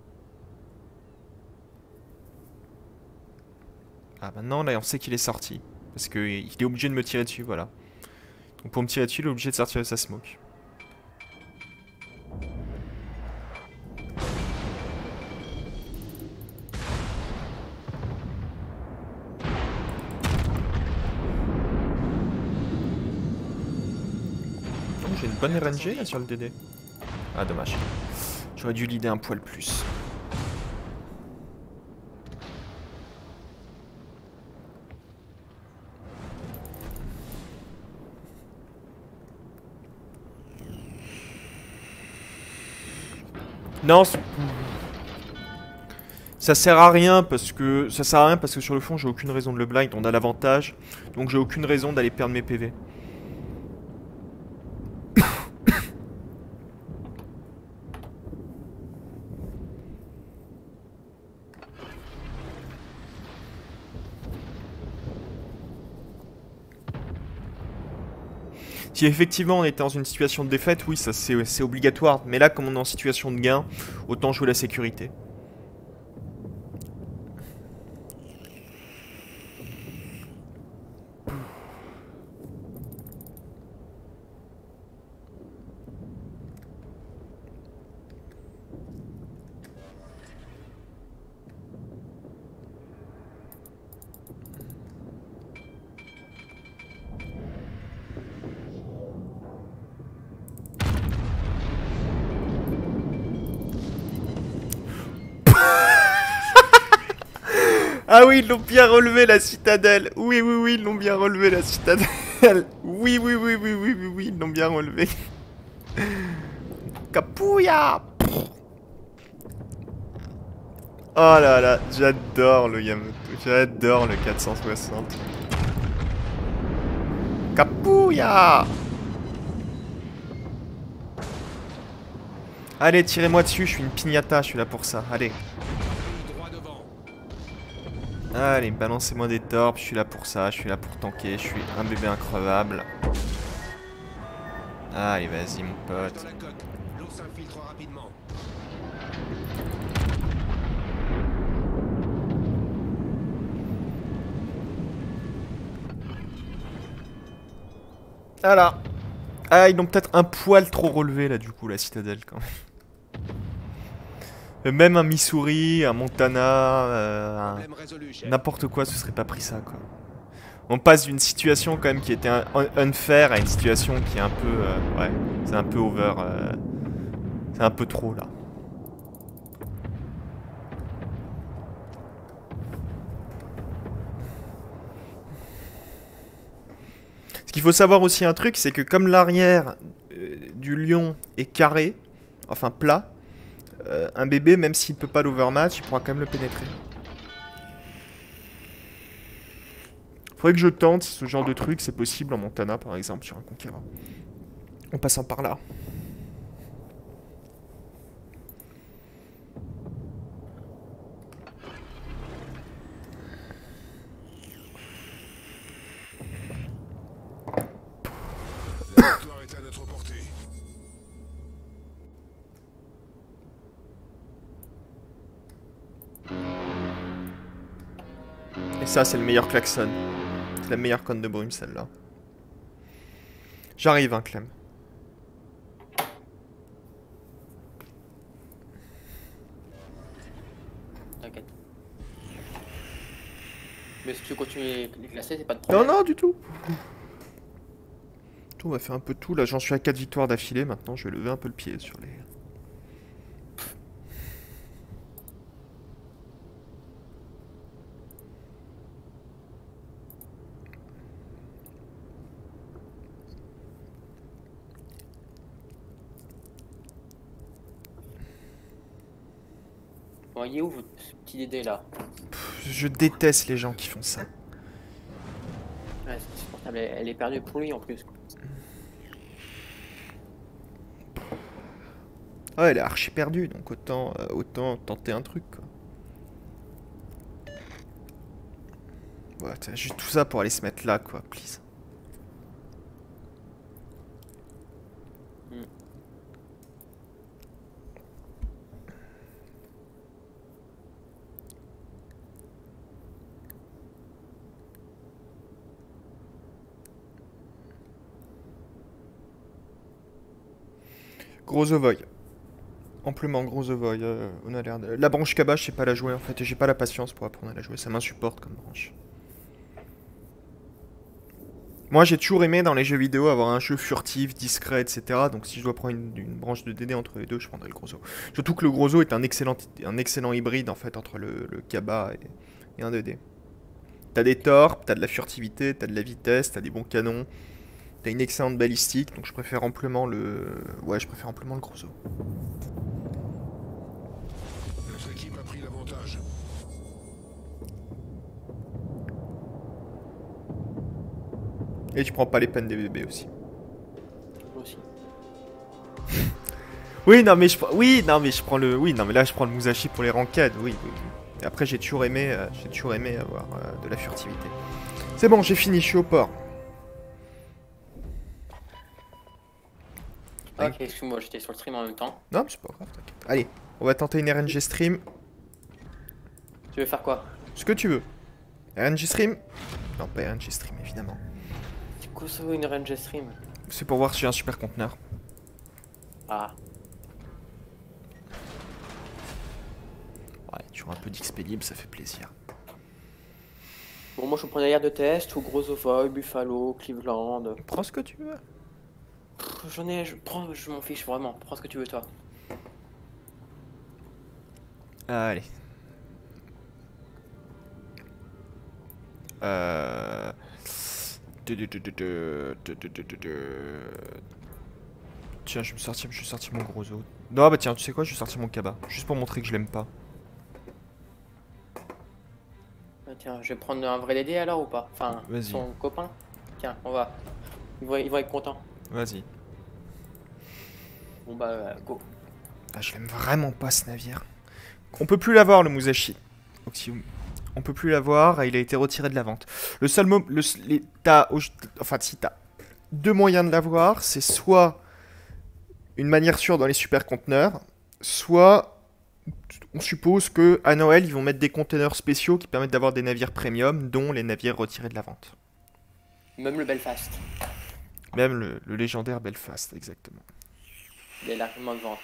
Ah, maintenant, là, on sait qu'il est sorti. Parce qu'il est obligé de me tirer dessus, voilà. Donc pour me tirer dessus, il est obligé de sortir de sa smoke. J'ai une bonne R N G là sur le D D. Ah dommage. J'aurais dû leader un poil plus. Non, ça sert à rien parce que ça sert à rien parce que sur le fond j'ai aucune raison de le blind, on a l'avantage, donc j'ai aucune raison d'aller perdre mes P V. Si effectivement on était dans une situation de défaite, oui, ça c'est obligatoire. Mais là, comme on est en situation de gain, autant jouer la sécurité. Ah oui, ils l'ont bien relevé la citadelle. Oui, oui, oui, ils l'ont bien relevé la citadelle. Oui, oui, oui, oui, oui, oui, oui, ils l'ont bien relevé. Capouya. Oh là là, j'adore le Yamato. J'adore le quatre cent soixante. Capouya. Allez, tirez-moi dessus, je suis une piñata, je suis là pour ça. Allez. Allez, balancez-moi des torpes, je suis là pour ça, je suis là pour tanker, je suis un bébé increvable. Allez, vas-y mon pote. L'eau s'infiltre rapidement. Voilà. Ah, ils l'ont peut-être un poil trop relevé là du coup, la citadelle quand même. Euh, Même un Missouri, un Montana, euh, un- Problème résolu, chef. n'importe quoi, ce serait pas pris ça quoi. On passe d'une situation quand même qui était un, un- unfair à une situation qui est un peu... euh, ouais, c'est un peu over. euh, c'est un peu trop là. Ce qu'il faut savoir aussi un truc, c'est que comme l'arrière euh, du lion est carré, enfin plat, euh, un bébé, même s'il ne peut pas l'overmatch, il pourra quand même le pénétrer. Faudrait que je tente ce genre de truc, c'est possible en Montana par exemple, sur un conquérant. En passant par là. La victoire est à notre portée. Et ça, c'est le meilleur klaxon. C'est la meilleure conne de brume, celle-là. J'arrive, hein, Clem. T'inquiète. Mais si tu continues les les classer, c'est pas de Non, problème. non, du tout. Tout, on va faire un peu de tout. Là, j'en suis à quatre victoires d'affilée. Maintenant, je vais lever un peu le pied sur les... Bon, il est où votre ce petit Dédé là? Pff, je déteste les gens qui font ça. Ouais, c'est supportable, elle, elle est perdue pour lui en plus. Ah, elle est archi perdue, donc autant, euh, autant tenter un truc, quoi. Ouais, t'as juste tout ça pour aller se mettre là, quoi, please. Mm. Gros ovoy. Amplement gros ovoy. euh, on a l'air de... La branche cabas, je sais pas la jouer, en fait, et j'ai pas la patience pour apprendre à la jouer. Ça m'insupporte comme branche. Moi, j'ai toujours aimé dans les jeux vidéo avoir un jeu furtif, discret, et cetera. Donc, si je dois prendre une, une branche de D D entre les deux, je prendrais le gros os. Surtout que le gros os est un excellent, un excellent hybride en fait entre le, le Kaba et, et un D D. T'as des torps, t'as de la furtivité, t'as de la vitesse, t'as des bons canons, t'as une excellente balistique. Donc, je préfère amplement le, ouais, je préfère amplement le gros os. Notre équipe a pris l'avantage. Et tu prends pas les peines des bébés aussi. Moi aussi. Oui, non, mais je, prends- oui, non, mais je prends le, oui, non, mais là, je prends le Musashi pour les ranked, oui, oui, oui. Et après, j'ai toujours aimé, euh, j'ai toujours aimé avoir euh, de la furtivité. C'est bon, j'ai fini, je suis au port. Ah, ok, excuse-moi, j'étais sur le stream en même temps. Non, mais c'est pas grave, t'inquiète. Allez, on va tenter une R N G stream. Tu veux faire quoi? Ce que tu veux. R N G stream? Non, pas R N G stream, évidemment. C'est quoi ça, une R N G stream? C'est pour voir si j'ai un super conteneur. Ah, Ouais, toujours un peu d'X P libre, ça fait plaisir. bon, moi je prends derrière de test ou Gros Ovoy, Buffalo, Cleveland. Prends ce que tu veux. Pff, J'en ai, je prends, je m'en fiche vraiment. Prends ce que tu veux, toi. Allez. Euh... Tiens, je vais me sortir, je vais sortir mon gros os. Non, bah tiens, tu sais quoi, je vais sortir mon Kaba. Juste pour montrer que je l'aime pas. Ah, tiens, je vais prendre un vrai Dédé alors ou pas? Enfin, Vas-y. son copain. Tiens, on va. Ils vont, ils vont être contents. Vas-y. Bon bah, euh, go. Ah, je l'aime vraiment pas ce navire. On peut plus l'avoir, le Musashi. Oxium. On peut plus l'avoir, et il a été retiré de la vente. Le seul moment... Le, les, t'as, enfin, si t'as deux moyens de l'avoir, c'est soit une manière sûre dans les super conteneurs, soit on suppose que à Noël, ils vont mettre des conteneurs spéciaux qui permettent d'avoir des navires premium, dont les navires retirés de la vente. Même le Belfast. Même le, le légendaire Belfast, exactement. Il est largement de vente.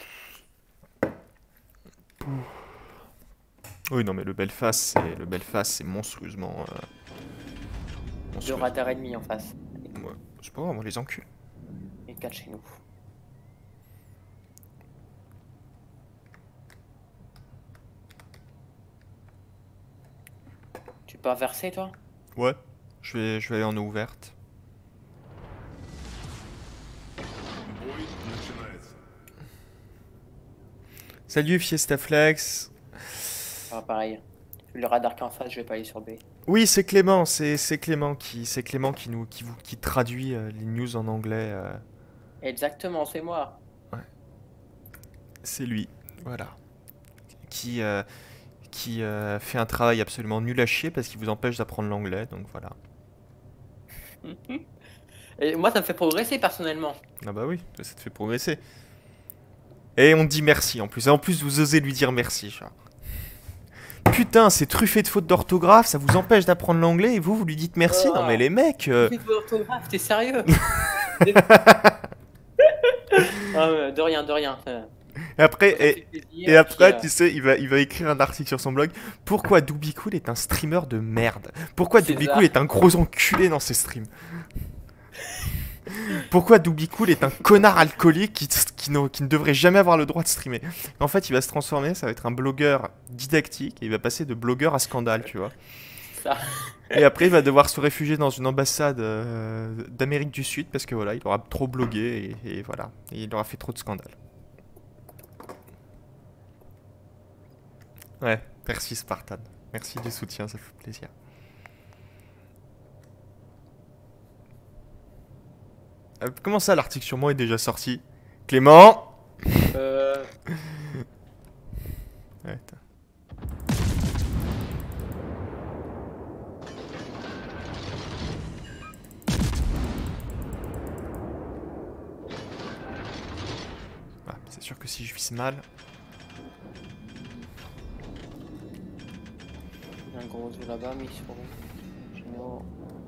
Oui, non, mais le Belfast, c'est le Belfast, c'est monstrueusement. Euh, Deux monstrueux. radars ennemis en face. Ouais, c'est pas grave, on les encule. Et quatre chez nous. Tu peux inverser toi? Ouais. Je vais, je vais aller en eau ouverte. Salut Fiesta Flex. Ah, pareil. Le radar qui est en face, je vais pas aller sur B. Oui, c'est Clément, c'est c'est Clément qui c'est Clément qui nous qui vous qui traduit euh, les news en anglais. euh, Exactement, c'est moi. c'est lui, voilà, qui euh, qui euh, fait un travail absolument nul à chier parce qu'il vous empêche d'apprendre l'anglais, donc voilà. Et moi, ça me fait progresser personnellement. Ah bah oui, ça te fait progresser. Et on dit merci en plus. Et en plus, vous osez lui dire merci, genre. Putain, c'est truffé de fautes d'orthographe, ça vous empêche d'apprendre l'anglais et vous, vous lui dites merci. Oh. Non mais les mecs. euh, Fais de l'orthographe, t'es sérieux? Ah, mais de rien, de rien. ça- Et après, ça fait et, plaisir, et après, puis, euh, tu sais, il va, il va écrire un article sur son blog. Pourquoi Doobie-Cool est un streamer de merde? Pourquoi C'est Doobie-Cool ça. est un gros enculé dans ses streams? Pourquoi Doobie-Cool est un connard alcoolique qui, qui, ne, qui ne devrait jamais avoir le droit de streamer? En fait, il va se transformer, ça va être un blogueur didactique et il va passer de blogueur à scandale, tu vois. ça. Et après, il va devoir se réfugier dans une ambassade euh, d'Amérique du Sud parce que voilà, il aura trop blogué et, et voilà, et il aura fait trop de scandales. Ouais, merci Spartan. Merci du soutien, ça fait plaisir. Euh, comment ça, l'article sur moi est déjà sorti? Clément? Euh, Ouais, attends. Ah, c'est sûr que si je vise mal. il y a un gros zoo là-bas, mis sur chez nous.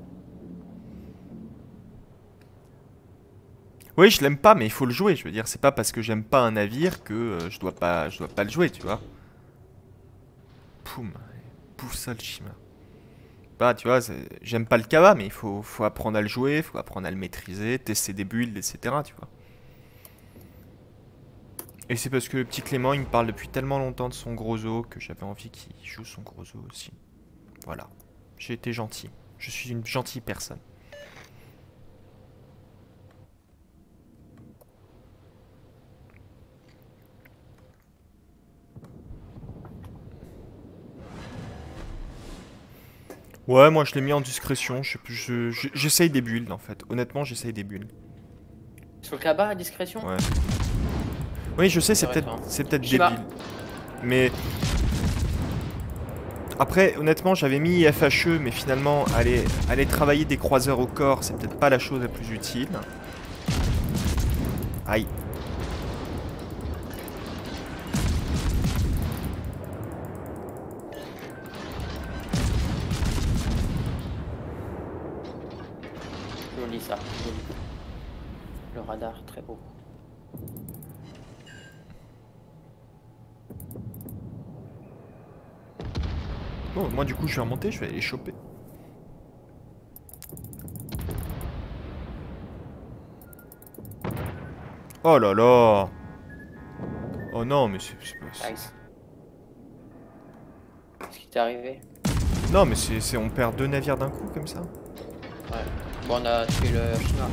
Oui, je l'aime pas, mais il faut le jouer. Je veux dire, c'est pas parce que j'aime pas un navire que euh, je dois pas, je dois pas le jouer, tu vois. Poum, pouf ça le chima. Bah, tu vois, c'est- j'aime pas le Kava, mais il faut, faut apprendre à le jouer, faut apprendre à le maîtriser, tester des builds, et cetera. Tu vois. Et c'est parce que le petit Clément, il me parle depuis tellement longtemps de son gros os que j'avais envie qu'il joue son gros os aussi. Voilà. J'ai été gentil. Je suis une gentille personne. Ouais, moi je l'ai mis en discrétion. Je- je- je- J'essaye des builds en fait. Honnêtement, j'essaye des builds. Sur le cabas, à discrétion? Ouais. Oui, je sais, c'est peut-être Intéressant. c'est peut-être Shiba. débile. Mais. Après, honnêtement, j'avais mis F H E, mais finalement, aller, aller travailler des croiseurs au corps, c'est peut-être pas la chose la plus utile. Aïe. Joli ça, joli. Le radar, très beau. Bon, moi du coup, je vais remonter, je vais aller les choper. Oh là là. Oh non, mais c'est... c'est pas- c'est- Nice. Qu'est-ce qui t'est arrivé? Non, mais c'est... c'est- on perd deux navires d'un coup, comme ça. Ouais. Bon, on a tué le chinois.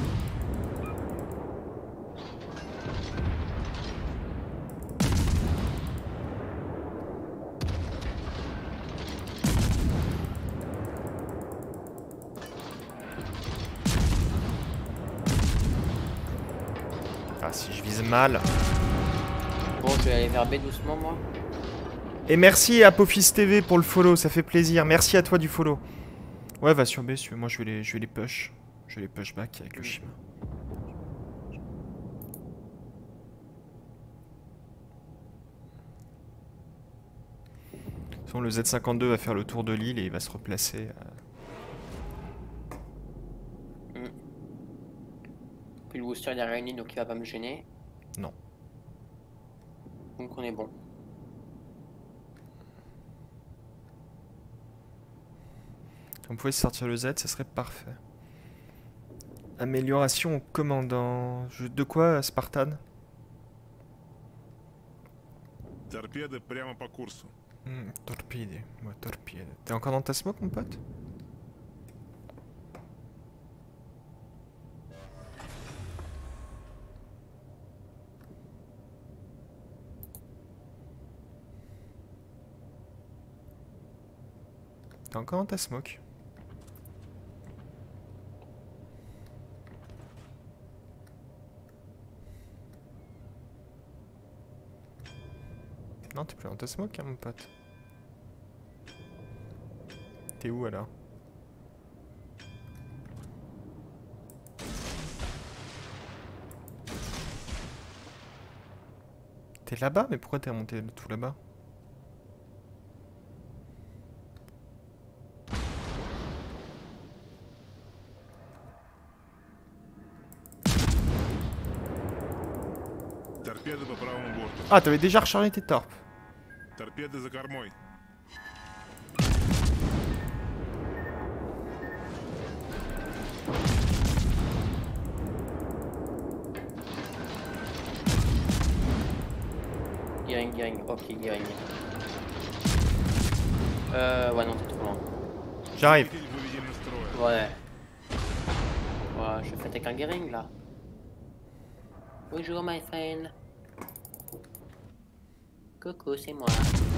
Ah, si je vise mal... Bon, je vais aller vers B doucement, moi. Et merci à Apophis T V pour le follow, ça fait plaisir. Merci à toi du follow. Ouais, va sur B, si tu veux. Moi, je vais les, je vais les push. Je vais les push back avec le Shima. De toute façon, le Z cinquante-deux va faire le tour de l'île et il va se replacer. euh. booster derrière une ligne, donc il va pas me gêner. Non. Donc on est bon. On pouvait sortir le Z, ça serait parfait. Amélioration au commandant. Je- De quoi, Spartan? Торпеды прямо по курсу. Hmm, torpille. Ouais, torpille. T'es encore dans ta smoke, mon pote? T'es encore dans ta smoke? Non, t'es plus dans ta smoke, hein, mon pote. T'es où alors? T'es là-bas? Mais pourquoi t'es remonté tout là-bas? Торпеды по правому борту. Ah, t'avais déjà rechargé tes torpes. Торпеды за кормой. Gearing, gearing, ok, gearing. Euh, ouais, non, t'es trop loin. J'arrive. Двигатель выведен из строя. Ouais. Ouais, je fais avec un gearing là. Bonjour, my friend. Coucou, c'est moi.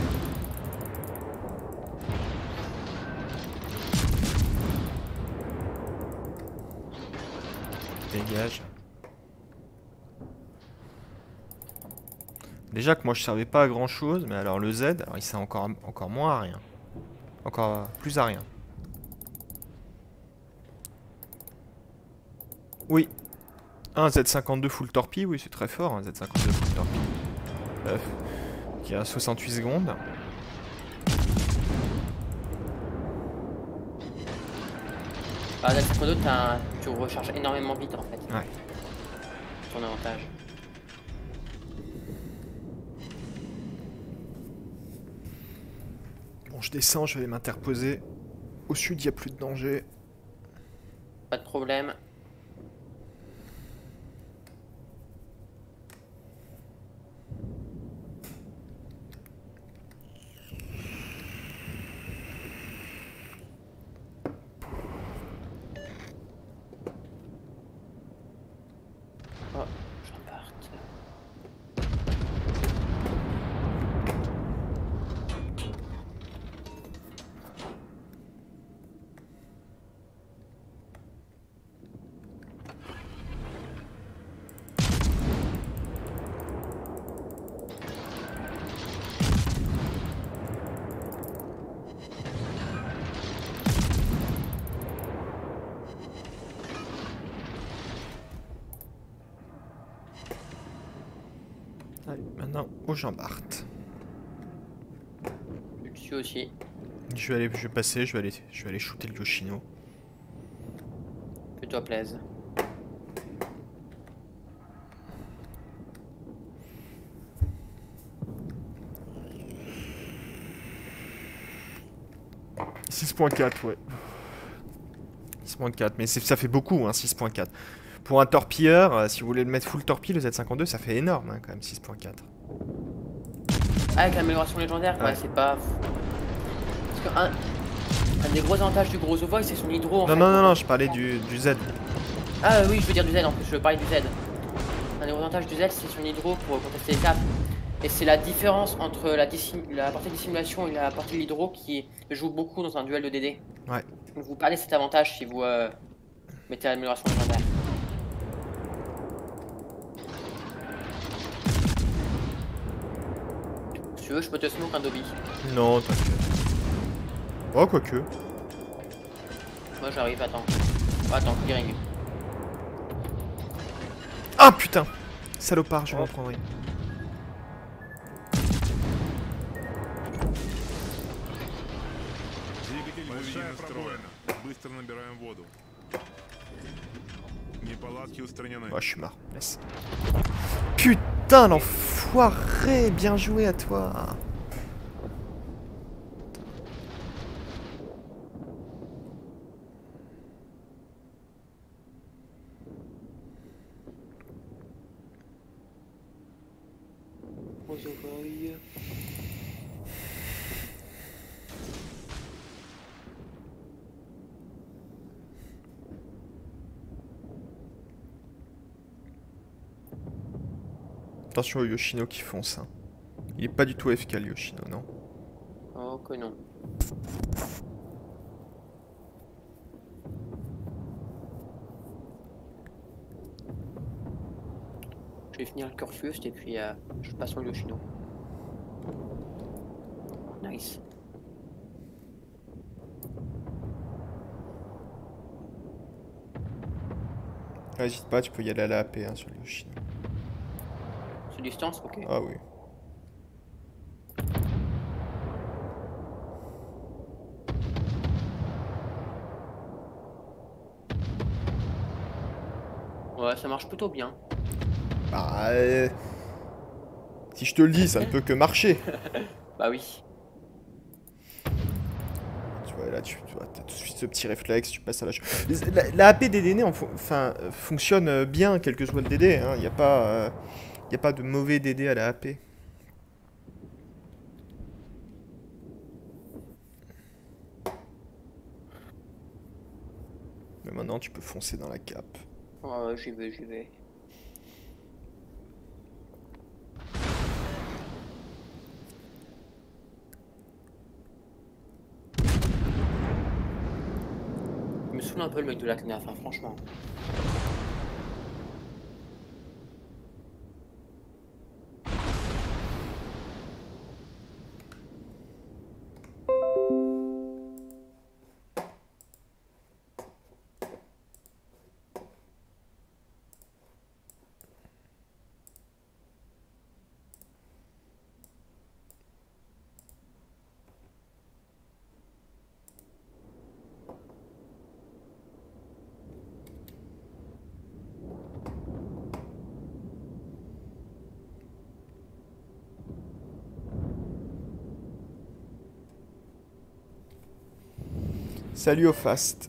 Dégage. Déjà que moi je servais pas à grand chose, mais alors le Z, alors il sert encore, encore moins à rien. Encore plus à rien. Oui. Un Z cinquante-deux full torpille, oui c'est très fort, un Z cinquante-deux full torpille. Euh, qui a soixante-huit secondes. Ah, là, c'est t'as un... tu recharges énormément vite en fait. Ouais. Ton avantage. Bon, je descends, je vais m'interposer. Au sud, il n'y a plus de danger. Pas de problème. Oh, j'embarque. Allez, maintenant, au j'embarque. Je le suis aussi. Je vais aller, je vais passer, je vais aller, je vais aller shooter le Yoshino. Que toi plaise. six point quatre, ouais. six point quatre, mais c'est- ça fait beaucoup, hein, six point quatre. Pour un torpilleur, euh, si vous voulez le mettre full torpille, le Z cinquante-deux, ça fait énorme, hein, quand même, six point quatre. Ah, avec l'amélioration légendaire, ouais, Ouais. c'est pas. Parce que un... un des gros avantages du gros Ovoid, c'est son hydro en Non, fait. non, non, non, je parlais du, du Z. Ah oui, je veux dire du Z en plus, je veux parler du Z. Un des gros avantages du Z, c'est son hydro pour contester les tapes. Et c'est la différence entre la, dissim- la portée de dissimulation et la portée de l'hydro qui joue beaucoup dans un duel de D D. Ouais. Donc vous perdez cet avantage si vous euh, mettez l'amélioration légendaire. Si tu veux, je peux te smoke un Dobby. Non, t'inquiète. Oh, quoique. Moi j'arrive, attends. Oh, attends, Gearing. Ah, putain! Salopard, je vais en prendre une. Двигатель выведен из строя. Быстро набираем воду. Неполадки устранены. Ouais, je suis marre. Laisse. Putain, l'enfoiré! Bien joué à toi! Aux oreilles. Attention au Yoshino qui fonce. Hein. Il est pas du tout F K le Yoshino, non? Oh que non. Je vais finir le Curfust et puis euh, je passe au Yoshino. Nice. N'hésite pas, tu peux y aller à la A P hein, sur le Yoshino. Sur distance, ok. Ah oui. Ouais, ça marche plutôt bien. Bah, euh, si je te le dis, ça ne peut que marcher. Bah oui. Tu vois, là, tu as tout de suite ce petit réflexe, tu passes à la... La, la A P des D D en fon- enfin, euh, fonctionne bien, quel que soit le D D. Il n'y a, pas, euh, y a pas de mauvais D D à la A P. Mais maintenant, tu peux foncer dans la cape. Ouais, j'y vais, j'y vais. Il me saoule un peu le mec de la C N A F, hein, franchement. Salut au fast.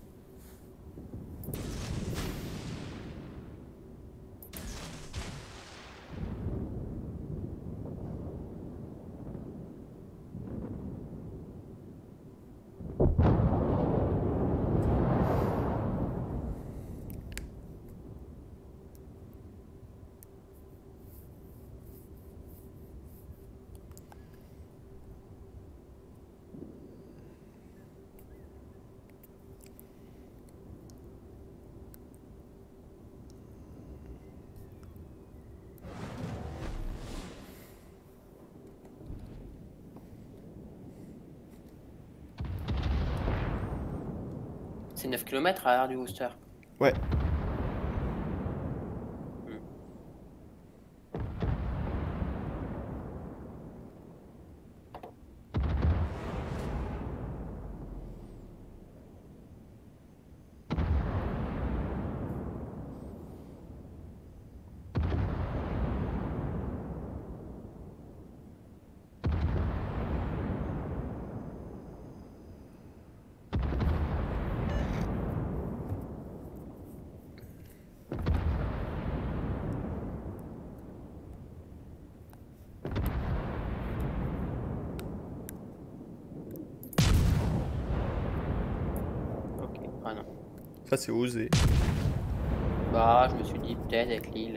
C'est neuf kilomètres à l'arrière du booster. Ouais. Ok, ah non. Ça, c'est osé. Bah, je me suis dit peut-être avec l'île.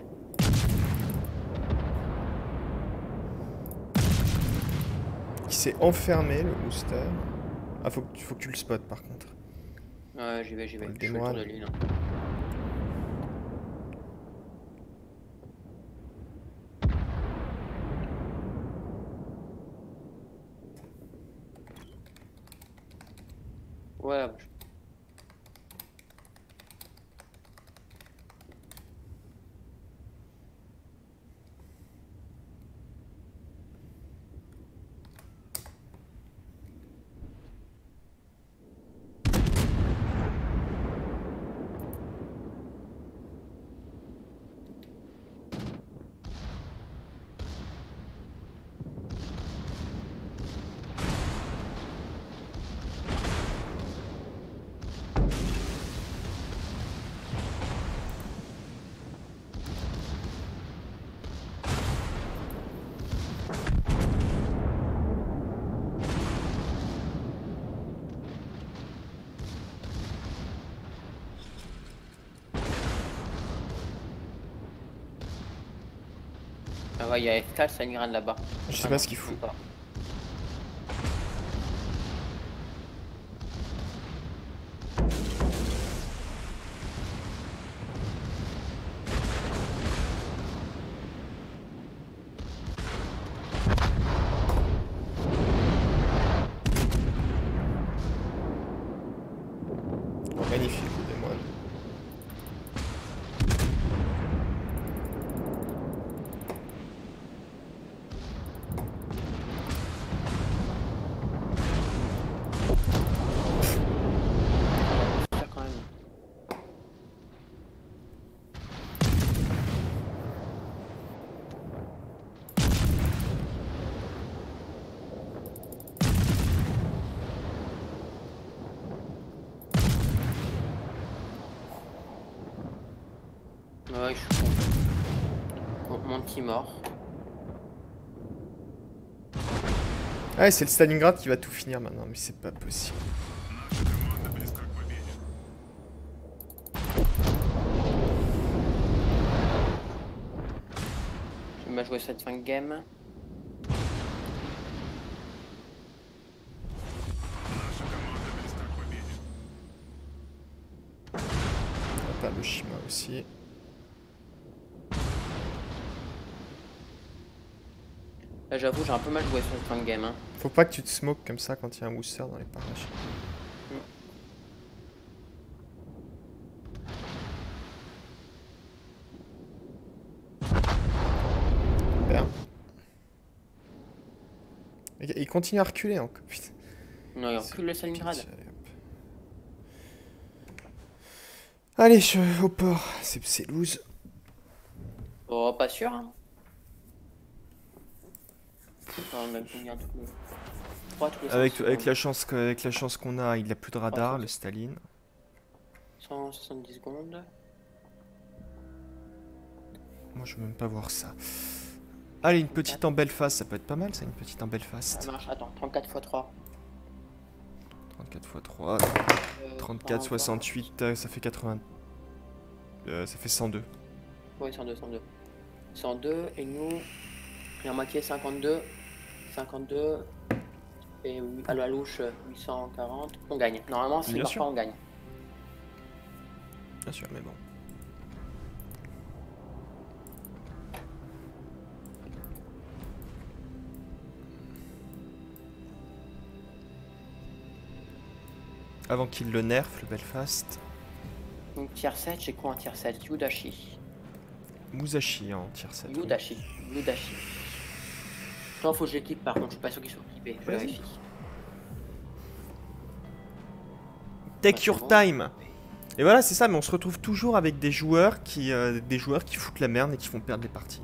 Il s'est enfermé, le booster. Ah, faut que, faut que tu le spots, par contre. Ouais, j'y vais, j'y vais. Le Je fais le démoine. tour de l'île. Ouais, je- Ah ouais, il y a F quatre Stalingrad là-bas. Je sais Ah pas non, ce qu'il fout. même pas. Oh, magnifique le démoine. Ça, quand même. Ouais, je suis con. Bon, mon petit mort. Ah, c'est le Stalingrad qui va tout finir maintenant, mais c'est pas possible. Наша команда близка к победе. Je vais jouer cette fin de game. Наша команда близка к победе. Pas le Shima aussi. Là, j'avoue, j'ai un peu mal joué sur cette fin de game. Hein. Faut pas que tu te smokes comme ça quand il y a un booster dans les parages. Super. Et- Il continue à reculer encore. Putain. Non, il recule le Stalingrad. Pitié, allez, hop. Allez, je... au port. C'est c'est loose. Oh, pas sûr. Hein. Non, même combien tous les... trois, tous les cinq Avec, avec secondes. la chance que- avec la chance qu'on a, il a plus de radar, le Staline. cent soixante-dix secondes. Moi, je veux même pas voir ça. Allez, une petite en Belfast, ça peut être pas mal, ça, une petite en Belfast. Ça marche, attends, trente-quatre fois trois. trente-quatre fois trois, Euh, trente-quatre, cent vingt. soixante-huit, euh, ça fait quatre-vingts. Euh, ça fait cent deux. Oui, cent deux, cent deux. cent deux, et nous, la moitié cinquante-deux. cinquante-deux. Et oui, à la louche, huit cent quarante. On gagne. Normalement, s'il Bien marche sûr. pas, on gagne. Bien sûr, mais bon. Avant qu'il le nerf, le Belfast. Donc, tier sept, j'ai quoi en tier sept? Yudashi. Musashi en tier sept. oui. Yudashi. Yudashi. Toi, faut que je l'équipe par contre, je suis pas sûr qu'ils soient équipés. Je Vas-y. vérifie. Take Ouais, your c'est bon. time. Et voilà, c'est ça, mais on se retrouve toujours avec des joueurs qui, euh, des joueurs qui foutent la merde et qui font perdre les parties.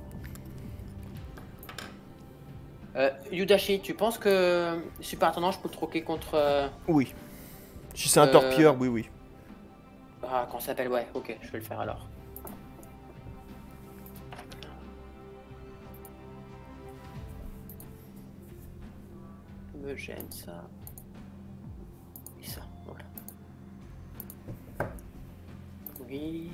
Euh, Yudashi, tu penses que super intendant, je peux le troquer contre. euh, Oui. Si c'est un Euh, torpilleur, oui, oui. Ah, comment ça s'appelle? Ouais, ok, je vais le faire alors. Me gêne ça. Et ça, voilà. Oui.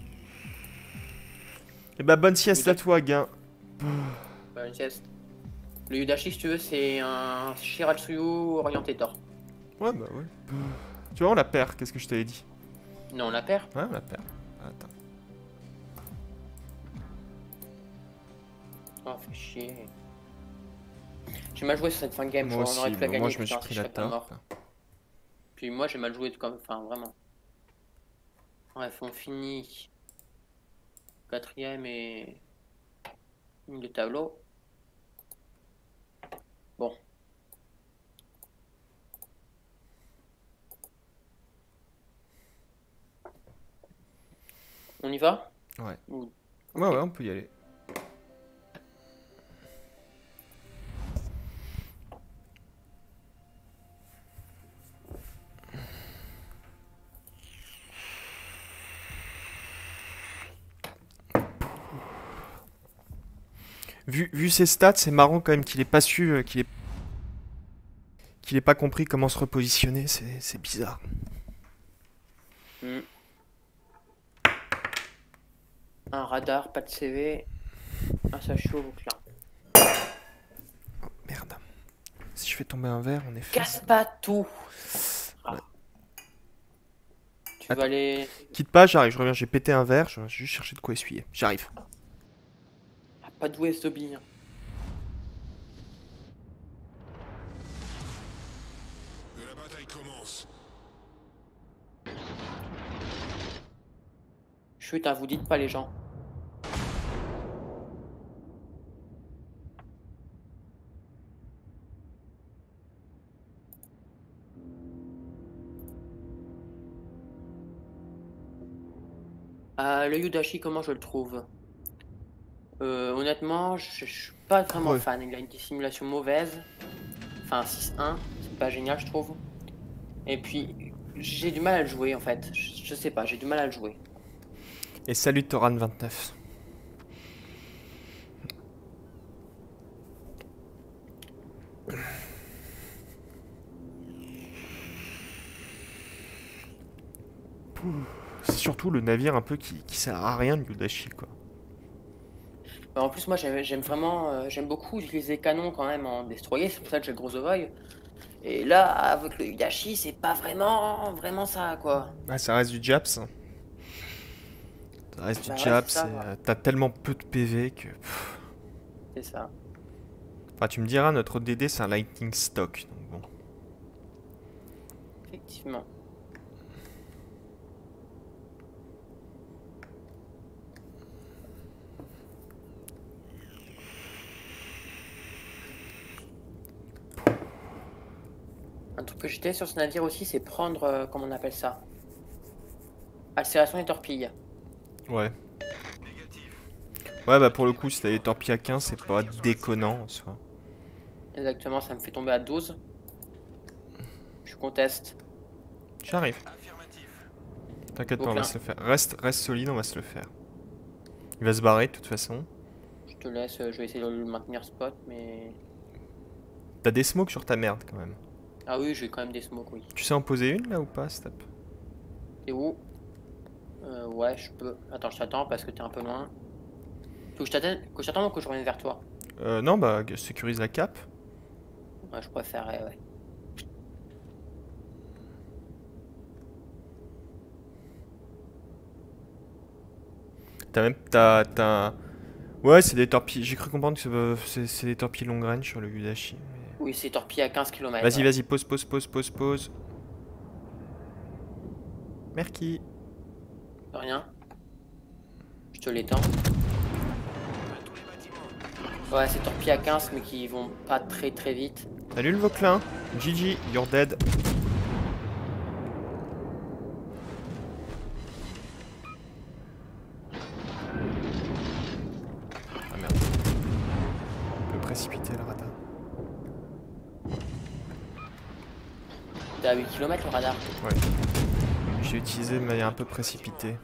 Et bah, bonne sieste à toi, Gain. Bonne sieste. Le Yudashi, si tu veux, c'est un Shiratsuyu orienté Thor. Ouais, bah ouais. Tu vois, on la perd, qu'est-ce que je t'avais dit? Non, on la perd. Ouais, on la perd. Attends. Oh, fait chier. J'ai mal joué sur cette fin de game, Moi on aurait aussi, pu la moi, gagner, je me suis putain, pris si je la serais pas mort. tarte. Puis moi j'ai mal joué comme, enfin vraiment. Bref, on finit quatrième et le tableau. Bon. On y va? Ouais. Ou- Ouais, ouais, on peut y aller. Vu, vu ses stats, c'est marrant quand même qu'il ait pas su, euh, qu'il ait, qu'il ait pas compris comment se repositionner, c'est c'est bizarre. Hmm. Un radar, pas de C V. Ah, ça chaud, donc là. Oh, merde. Si je fais tomber un verre, on est fait. Casse pas tout. Ah. Ouais. Tu Attends. vas aller. Quitte pas, j'arrive, je reviens, j'ai pété un verre, je vais juste chercher de quoi essuyer. J'arrive. Ah, pas doué, Sobi. Hein. Que la bataille commence. Chut, hein, vous dites pas les gens. Euh, le Yudashi, comment je le trouve? Euh, honnêtement, je je suis pas vraiment Ouais. fan. Il a une dissimulation mauvaise. Enfin, six un, c'est pas génial, je trouve. Et puis, j'ai du mal à le jouer en fait. Je, je sais pas, j'ai du mal à le jouer. Et salut Toran vingt-neuf. C'est surtout le navire un peu qui, qui sert à rien, le Yudashi, quoi. Bah, en plus, moi, j'aime j'aime vraiment, euh, j'aime beaucoup utiliser canon quand même en destroyer. C'est pour ça que j'ai le gros ovoy. Et là, avec le Yudashi, c'est pas vraiment, vraiment ça, quoi. Ah, ça reste du Japs. hein. Ça reste Ça du reste Japs, ça, et, ouais. euh, t'as tellement peu de P V que... pff. C'est ça. Enfin, tu me diras, notre D D, c'est un Lightning Stock, donc bon. Effectivement. Un truc que j'étais sur ce navire aussi, c'est prendre, euh, comment on appelle ça? Accélération des torpilles. Ouais. Ouais, bah pour le coup, si t'as des torpilles à quinze, c'est pas déconnant en soi. Exactement, ça me fait tomber à douze. Je conteste. J'arrive. T'inquiète pas, on va Aucun. se le faire. Reste, reste solide, on va se le faire. Il va se barrer de toute façon. Je te laisse, euh, je vais essayer de le maintenir spot, mais... T'as des smokes sur ta merde quand même. Ah oui, j'ai quand même des smokes, oui. Tu sais en poser une là ou pas, Stap? T'es où? Euh, ouais, je peux. Attends, je t'attends parce que t'es un peu loin. Tu veux que je t'attende que je t'attende ou que je revienne vers toi? Euh, non, bah sécurise la cape. Ouais, je préférerais, ouais. T'as même. T'as. t'as- Ouais, c'est des torpilles. J'ai cru comprendre que c'est c'est des torpilles longue range sur le Yudashi. mais- Oui, c'est torpille à quinze kilomètres. Vas-y, ouais. vas-y, pause, pause, pause, pause, pause. Merci. De rien. Je te l'étends. Ouais, c'est torpille à quinze, mais qui vont pas très très vite. Salut le Vauclin. G G, you're dead. Ah merde. On peut précipiter le radar. T'es à huit kilomètres le radar. Ouais. J'ai utilisé de manière un peu précipitée.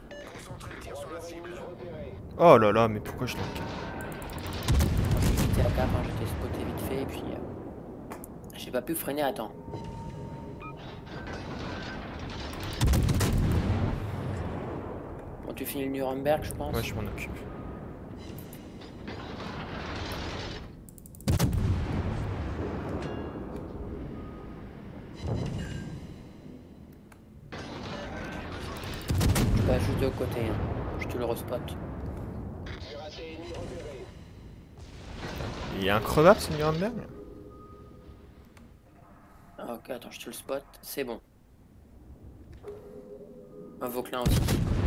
Oh là là, mais pourquoi je l'ai... J'étais à cap, hein, j'étais spoté vite fait, et puis... euh, J'ai pas pu freiner à temps. Bon, tu finis le Nuremberg, je pense. Ouais, je m'en occupe. Je passe juste de côté, hein. Je te le respot. Il y a un crevable, ce Nuremberg? Ah, ok, attends, je te le spot. C'est bon. Un Vauclin aussi.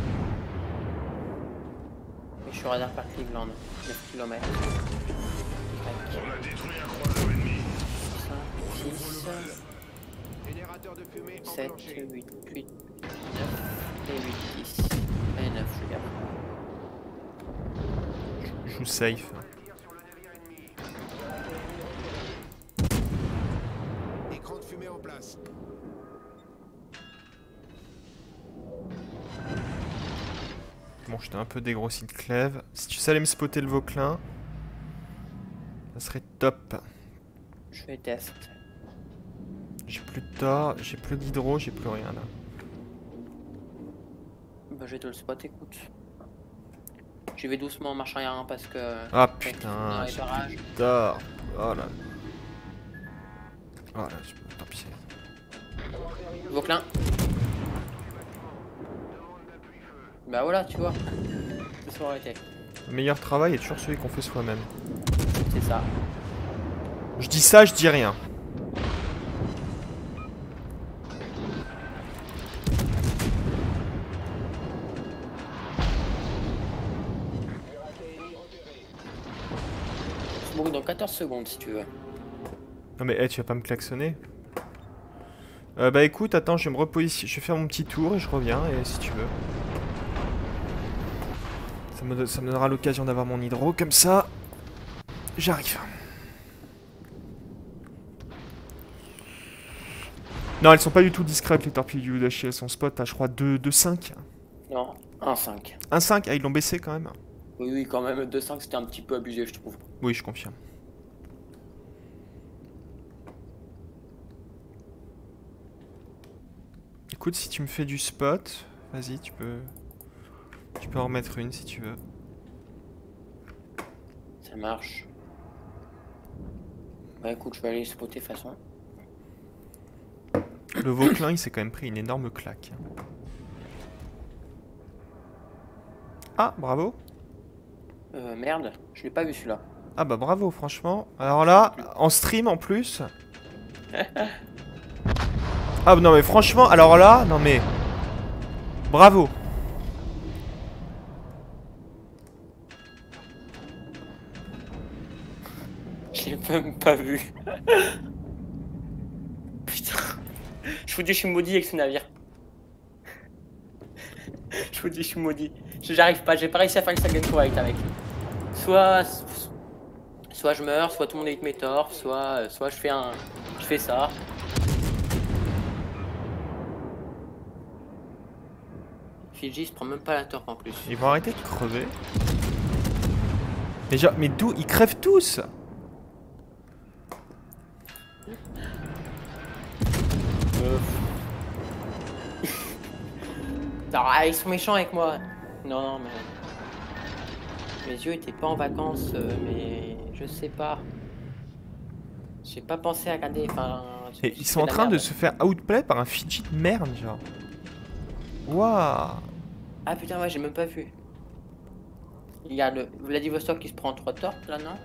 Et je suis radar par Cleveland. neuf kilomètres. On a détruit un croiseur ennemi. cinq, six, Générateur de fumée sept, enclenché. huit, huit, neuf, et huit, dix. Et neuf, je regarde. Je joue safe. Tir sur le navire ennemi. Écran de fumée en place. Bon, j'étais un peu dégrossi de clèves. Si tu savais me spotter le Vauclin, ça serait top. Je fais test. J'ai plus de tort, j'ai plus d'hydro, j'ai plus rien là. Bah, je vais te le spot, écoute. J'ai J'y vais doucement en marchant rien parce que... Ah dans putain, les j'ai barrages. plus d'or. Oh là. Oh là, je- tant pis. Vauclin. Bah voilà, tu vois. Ça aurait été. Le meilleur travail est toujours celui qu'on fait soi-même. C'est ça. Je dis ça, je dis rien. Je mourrai dans quatorze secondes si tu veux. Non mais hey, tu vas pas me klaxonner. Euh, bah écoute, attends, je vais me repositionner. Je vais faire mon petit tour et je reviens, et si tu veux. Ça me, do- ça me donnera l'occasion d'avoir mon hydro, comme ça. J'arrive. Non, elles sont pas du tout discrètes les torpilles du Udashi, elles sont spot à je crois deux cinq. Non, un cinq. un cinq, ah ils l'ont baissé quand même. Oui, oui, quand même, deux cinq c'était un petit peu abusé, je trouve. Oui, je confirme. Écoute, si tu me fais du spot, vas-y, tu peux... Tu peux en remettre une si tu veux. Ça marche. Bah écoute, je vais aller spotter de toute façon. Le Vauclin, il s'est quand même pris une énorme claque. Ah, bravo. Euh, merde, je l'ai pas vu celui-là. Ah bah bravo, franchement. Alors là, en stream en plus. Ah non mais franchement, alors là, non mais... Bravo. Je l'ai même pas vu. Putain. Je vous dis, je suis maudit avec ce navire. Je vous dis, je suis maudit. J'arrive pas, j'ai pas réussi à faire une second correct avec. Soit... Soit je meurs, soit tout le monde évite mes torps, soit, soit je fais un... Je fais ça. Fiji se prend même pas la torp en plus. Ils vont arrêter de crever. Mais genre, mais d'où? Ils crèvent tous. Euh... Ah, ils sont méchants avec moi. Non, non, mais... Mes yeux étaient pas en vacances, euh, mais... Je sais pas. J'ai pas pensé à regarder, enfin... Et ils sont en train de se faire outplay par un Fidji de merde, genre. Waouh. Ah putain, ouais, j'ai même pas vu. Il y a le Vladivostok qui se prend trois torps, là, non?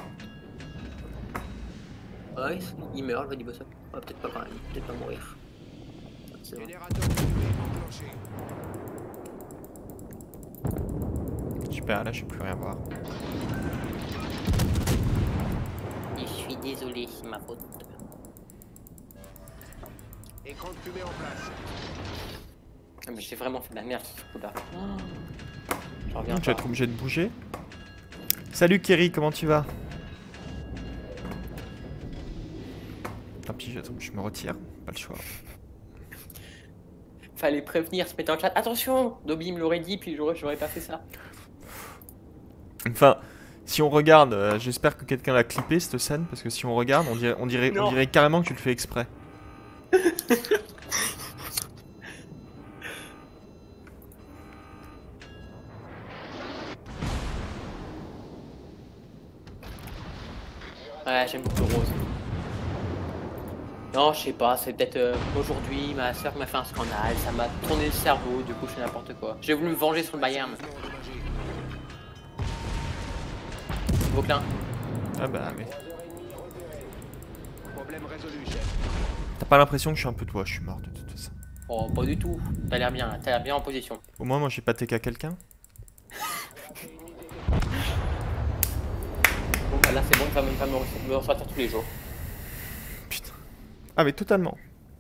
Ouais, il meurt, le Vladivostok. Ouais, peut-être pas quand même, peut-être pas mourir. C'est bon. Générateur enclenché. Super, là je sais plus rien voir. Je suis désolé, c'est ma faute. Écran de fumée en place. Ah, mais j'ai vraiment fait de la merde ce coup-là. Je reviens Tu vas pas. être obligé de bouger. Salut Kerry, comment tu vas? Tant pis, je, je me retire, pas le choix. Fallait prévenir, se mettre en chat. Attention, Dobby me l'aurait dit, puis j'aurais j'aurais pas fait ça. Enfin, si on regarde, euh, j'espère que quelqu'un l'a clippé cette scène, parce que si on regarde, on dirait, on dirait, on Non. dirait carrément que tu le fais exprès. Ouais, j'aime beaucoup le rose. Non, je sais pas, c'est peut-être euh, aujourd'hui, ma soeur m'a fait un scandale, ça m'a tourné le cerveau, du coup je fais n'importe quoi. J'ai voulu me venger sur le Bayern. Vauclin. Ah bah mais... Problème résolu, chef. T'as pas l'impression que je suis un peu toi, je suis mort de toute façon. Oh, pas du tout. T'as l'air bien, t'as l'air bien en position. Au moins moi j'ai pas T K quelqu'un. Bon, bah là c'est bon, il va même pas me re- me ressortir tous les jours. Putain. Ah mais totalement.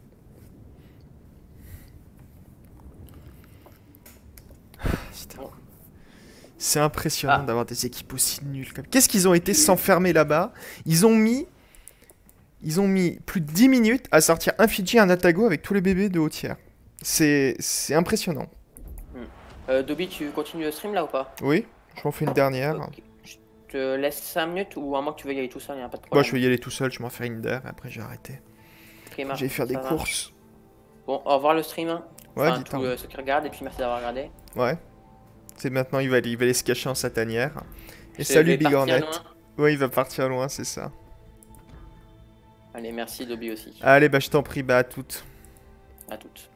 Putain. C'est impressionnant Ah. d'avoir des équipes aussi nulles. Comme... Qu'est-ce qu'ils ont été s'enfermer là-bas? Ils ont mis... Ils ont mis plus de dix minutes à sortir un Fidji et un Atago avec tous les bébés de haut tiers. C'est... C'est impressionnant. Euh, Dobby, tu continues le stream là ou pas? Oui, je m'en fais une dernière. Ok. Je te laisse cinq minutes ou à moins que tu veuilles y aller tout seul, y'a pas de Moi problème. je vais y aller tout seul, je vais m'en faire une der et après j'ai arrêté. Ok, marche, J'ai faire des ça marche. courses. Bon, au revoir le stream. Hein. Ouais, Enfin, dis-toi. tous euh, ceux qui regardent et puis merci d'avoir regardé. Ouais. et maintenant il va, aller- il va aller se cacher en sa tanière. Et Je salut vais Big partir Hornet. loin. Ouais, il va partir loin, c'est ça. Allez, merci Dobby aussi. Allez, bah je t'en prie, bah à toutes. À toutes.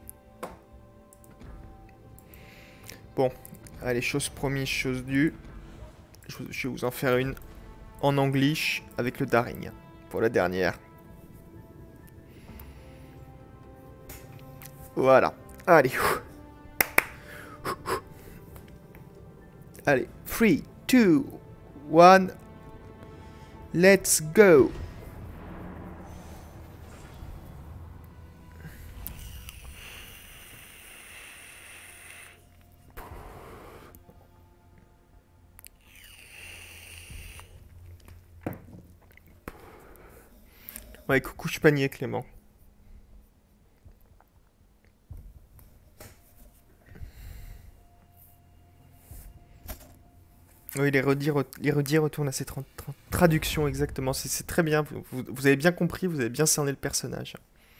Bon, allez, chose promise, chose due. Je, vous- je vais vous en faire une en anglish avec le Daring. Pour la dernière. Voilà. Allez. Allez. trois, deux, un. Let's go. Ouais, coucou, je panier, Clément. Oui, les redits, re- les redits retournent à ces tra- tra- traductions exactement. C'est c'est très bien. Vous, vous- vous avez bien compris, vous avez bien cerné le personnage.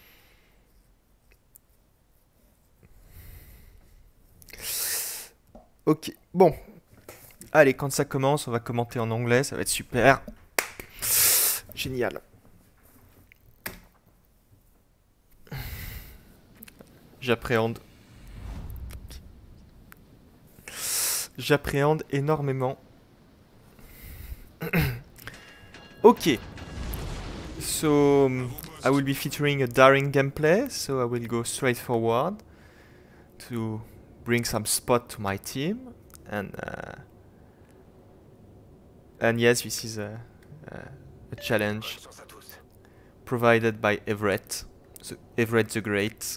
Ok, bon. Allez, quand ça commence, on va commenter en anglais, ça va être super. Génial. J'appréhende. J'appréhende énormément. Ok. So, um, I will be featuring a daring gameplay, so I will go straight forward to bring some spot to my team. And, uh, and yes, this is a, a, a challenge Chance à tous. provided by Everett, the, Everett the Great.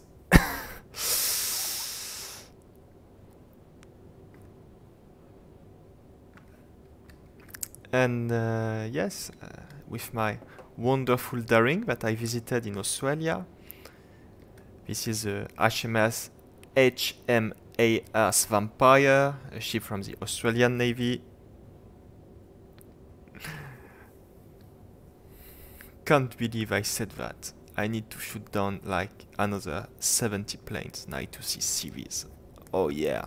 And uh, yes, uh, with my wonderful daring that I visited in Australia. This is a H M S H M A S Vampire, a ship from the Australian Navy. Can't believe I said that. I need to shoot down like another seventy planes now to see series. Oh yeah.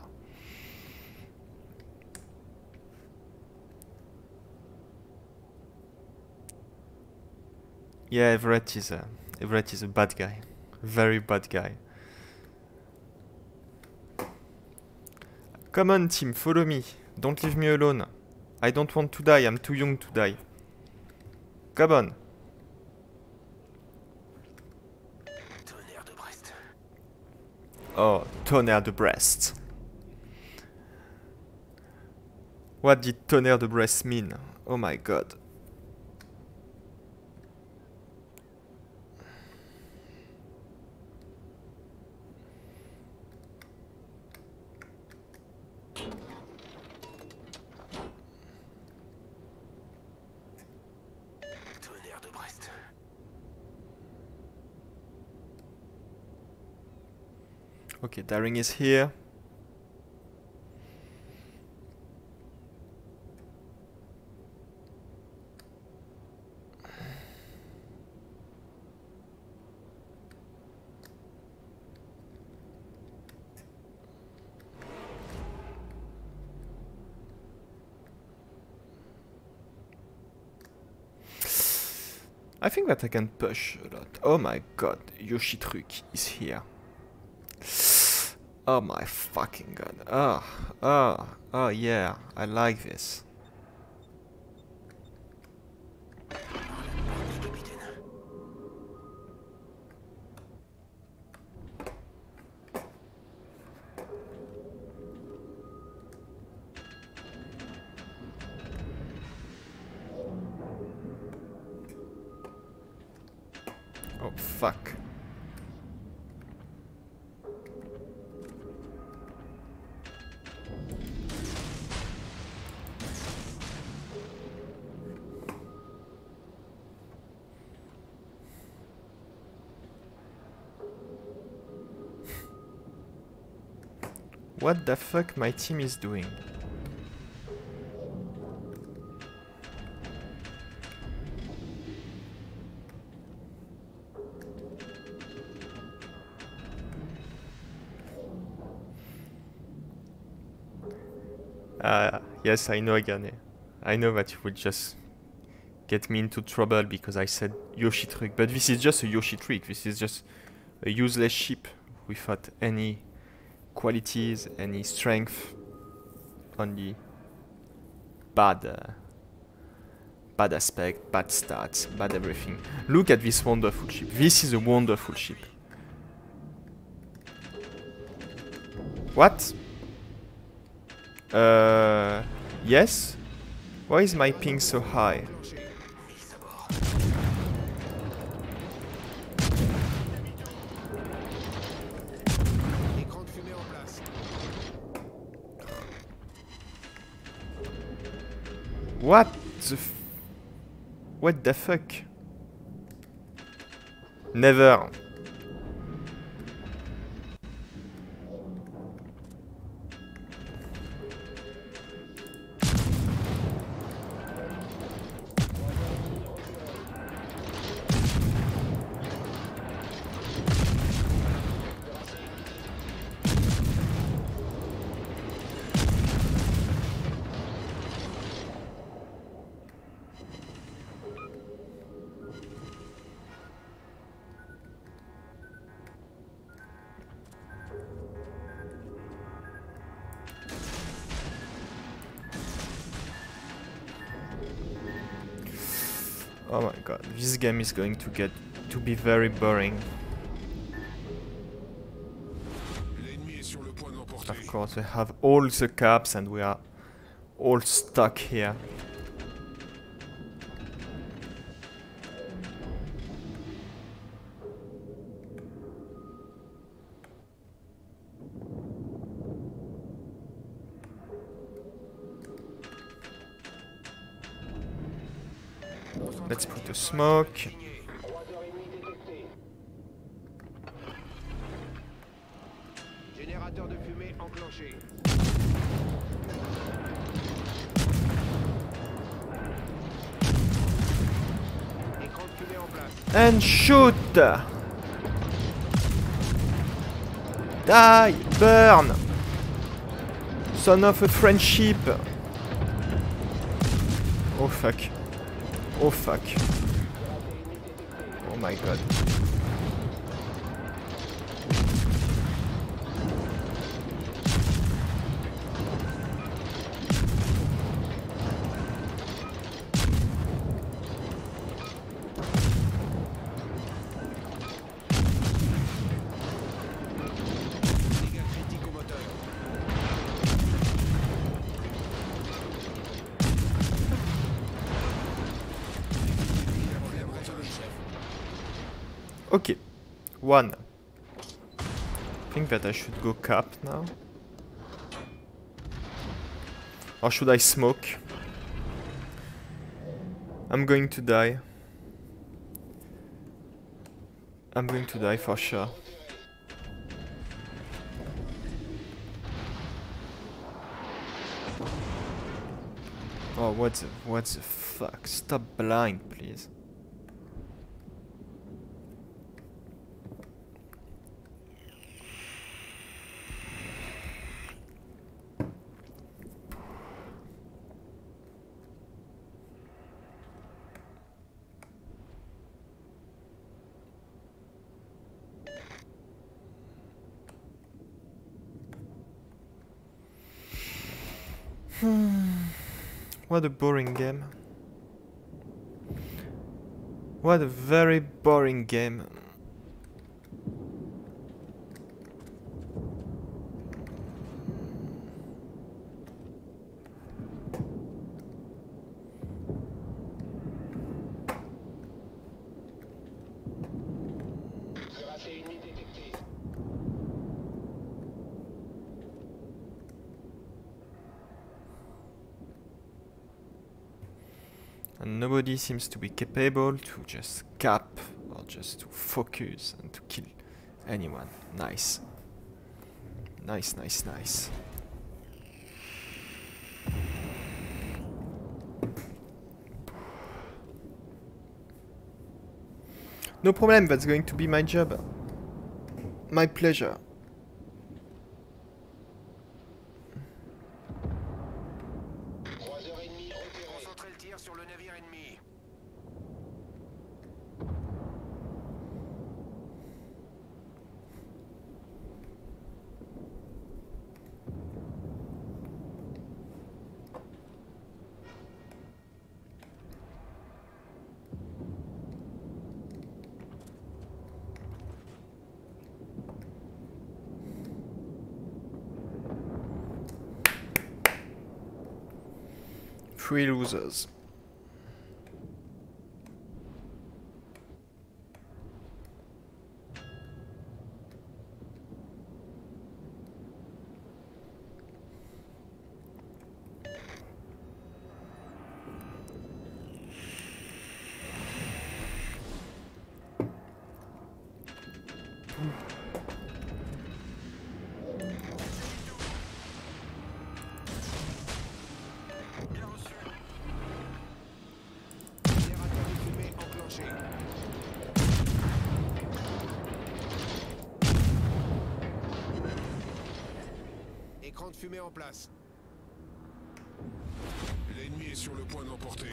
Yeah, Everett is a Everett is a bad guy, very bad guy. Come on, team, follow me. Don't leave me alone. I don't want to die. I'm too young to die. Come on. Tonnerre de Brest. Oh, tonnerre de Brest. What did tonnerre de Brest mean? Oh my god. Tonnerre de Brest. Okay, Daring is here. I think that I can push a lot. Oh my god, Yoshi-Truc is here. Oh my fucking god. Oh, oh, oh yeah, I like this. Oh fuck. What the fuck my team is doing? Uh, yes, I know again. I know that you would just get me into trouble because I said Yoshi trick, but this is just a Yoshi trick. This is just a useless ship without any qualities, any strength, only bad, uh, bad aspect, bad stats, bad everything. Look at this wonderful ship. This is a wonderful ship. What? Uh, yes? Why is my ping so high? Écran de fumée en place. What the f... What the fuck? Never. Oh my god, this game is going to get to be very boring. L'ennemi est sur le point de l'emporter. Of course, we have all the caps and we are all stuck here. Let's put a smoke. Générateur de fumée enclenché. Écran de fumée en place. And shoot! Die! Burn! Son of a friendship! Oh fuck. Oh fuck. Oh my god. Dégâts critiques au moteur. Okay. One. I think that I should go cap now. Or should I smoke? I'm going to die. I'm going to die for sure. Oh, what the, what the fuck? Stop blind, please. What a boring game. What a very boring game. Raté ennemi détecté. And nobody seems to be capable to just cap or just to focus and to kill anyone. Nice. Nice, nice, nice. No problem, that's going to be my job. My pleasure. Three losers. Écran de fumée en place. L'ennemi est sur le point d'emporter.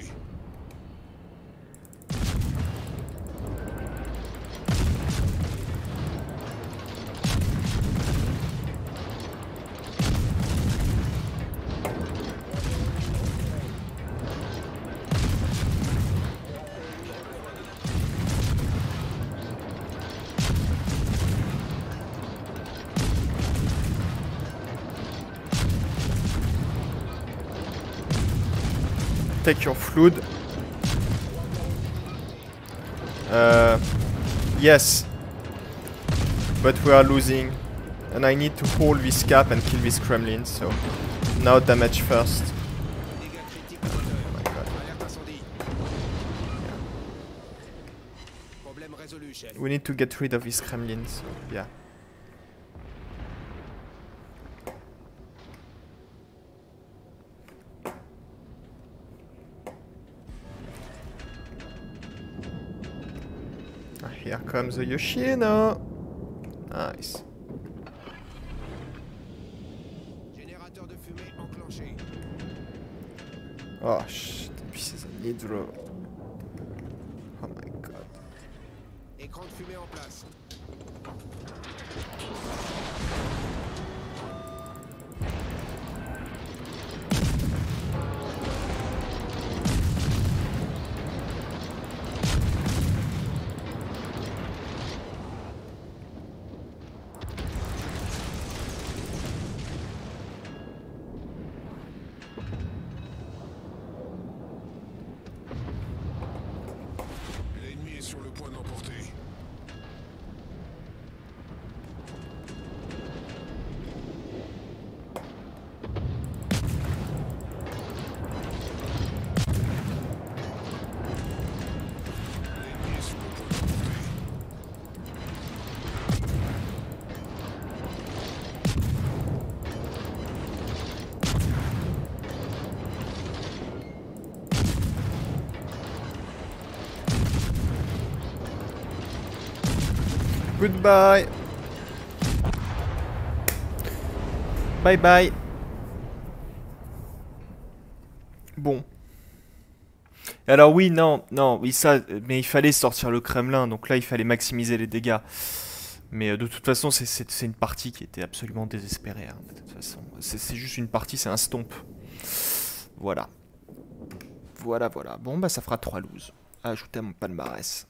Take your flood. Uh, yes. But we are losing. And I need to hold this cap and kill this Kremlin, so... Now damage first. Dégâts critiques moteur. Oh my god. Alerte incendie. Problème résolu, chef. We need to get rid of this Kremlin, so yeah. Here comes the Yoshino. Nice. Générateur de fumée enclenché. Oh shit, this is a Nidro. Oh my god. Écran de fumée en place. L'ennemi est sur le point d'emporter. L'ennemi est sur le point d'emporter. Goodbye. Bye bye. Bon. Alors oui, non, non, oui ça, mais il fallait sortir le Kremlin, donc là il fallait maximiser les dégâts. Mais euh, de toute façon, c'est- c'est c'est une partie qui était absolument désespérée. Hein, de toute façon, c'est c'est juste une partie, c'est un stomp. Voilà. Voilà, voilà. Bon, bah ça fera trois loses à ajouter à mon palmarès.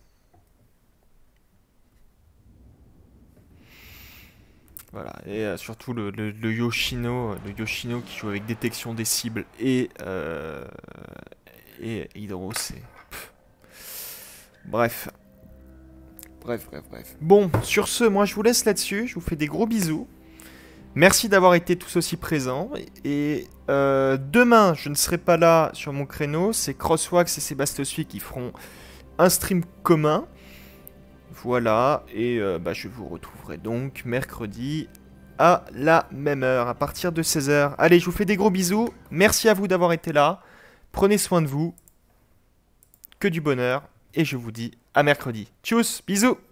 Voilà, et euh, surtout le, le- le Yoshino, le Yoshino qui joue avec détection des cibles et, euh, et Hydro, c'est... pff. Bref. Bref, bref, bref. Bon, sur ce, moi je vous laisse là-dessus, je vous fais des gros bisous. Merci d'avoir été tous aussi présents. Et euh, demain, je ne serai pas là sur mon créneau, c'est Crosswax et Sébastosui qui feront un stream commun. Voilà, et euh, bah, je vous retrouverai donc mercredi à la même heure, à partir de seize heures. Allez, je vous fais des gros bisous. Merci à vous d'avoir été là. Prenez soin de vous. Que du bonheur. Et je vous dis à mercredi. Tchuss, bisous.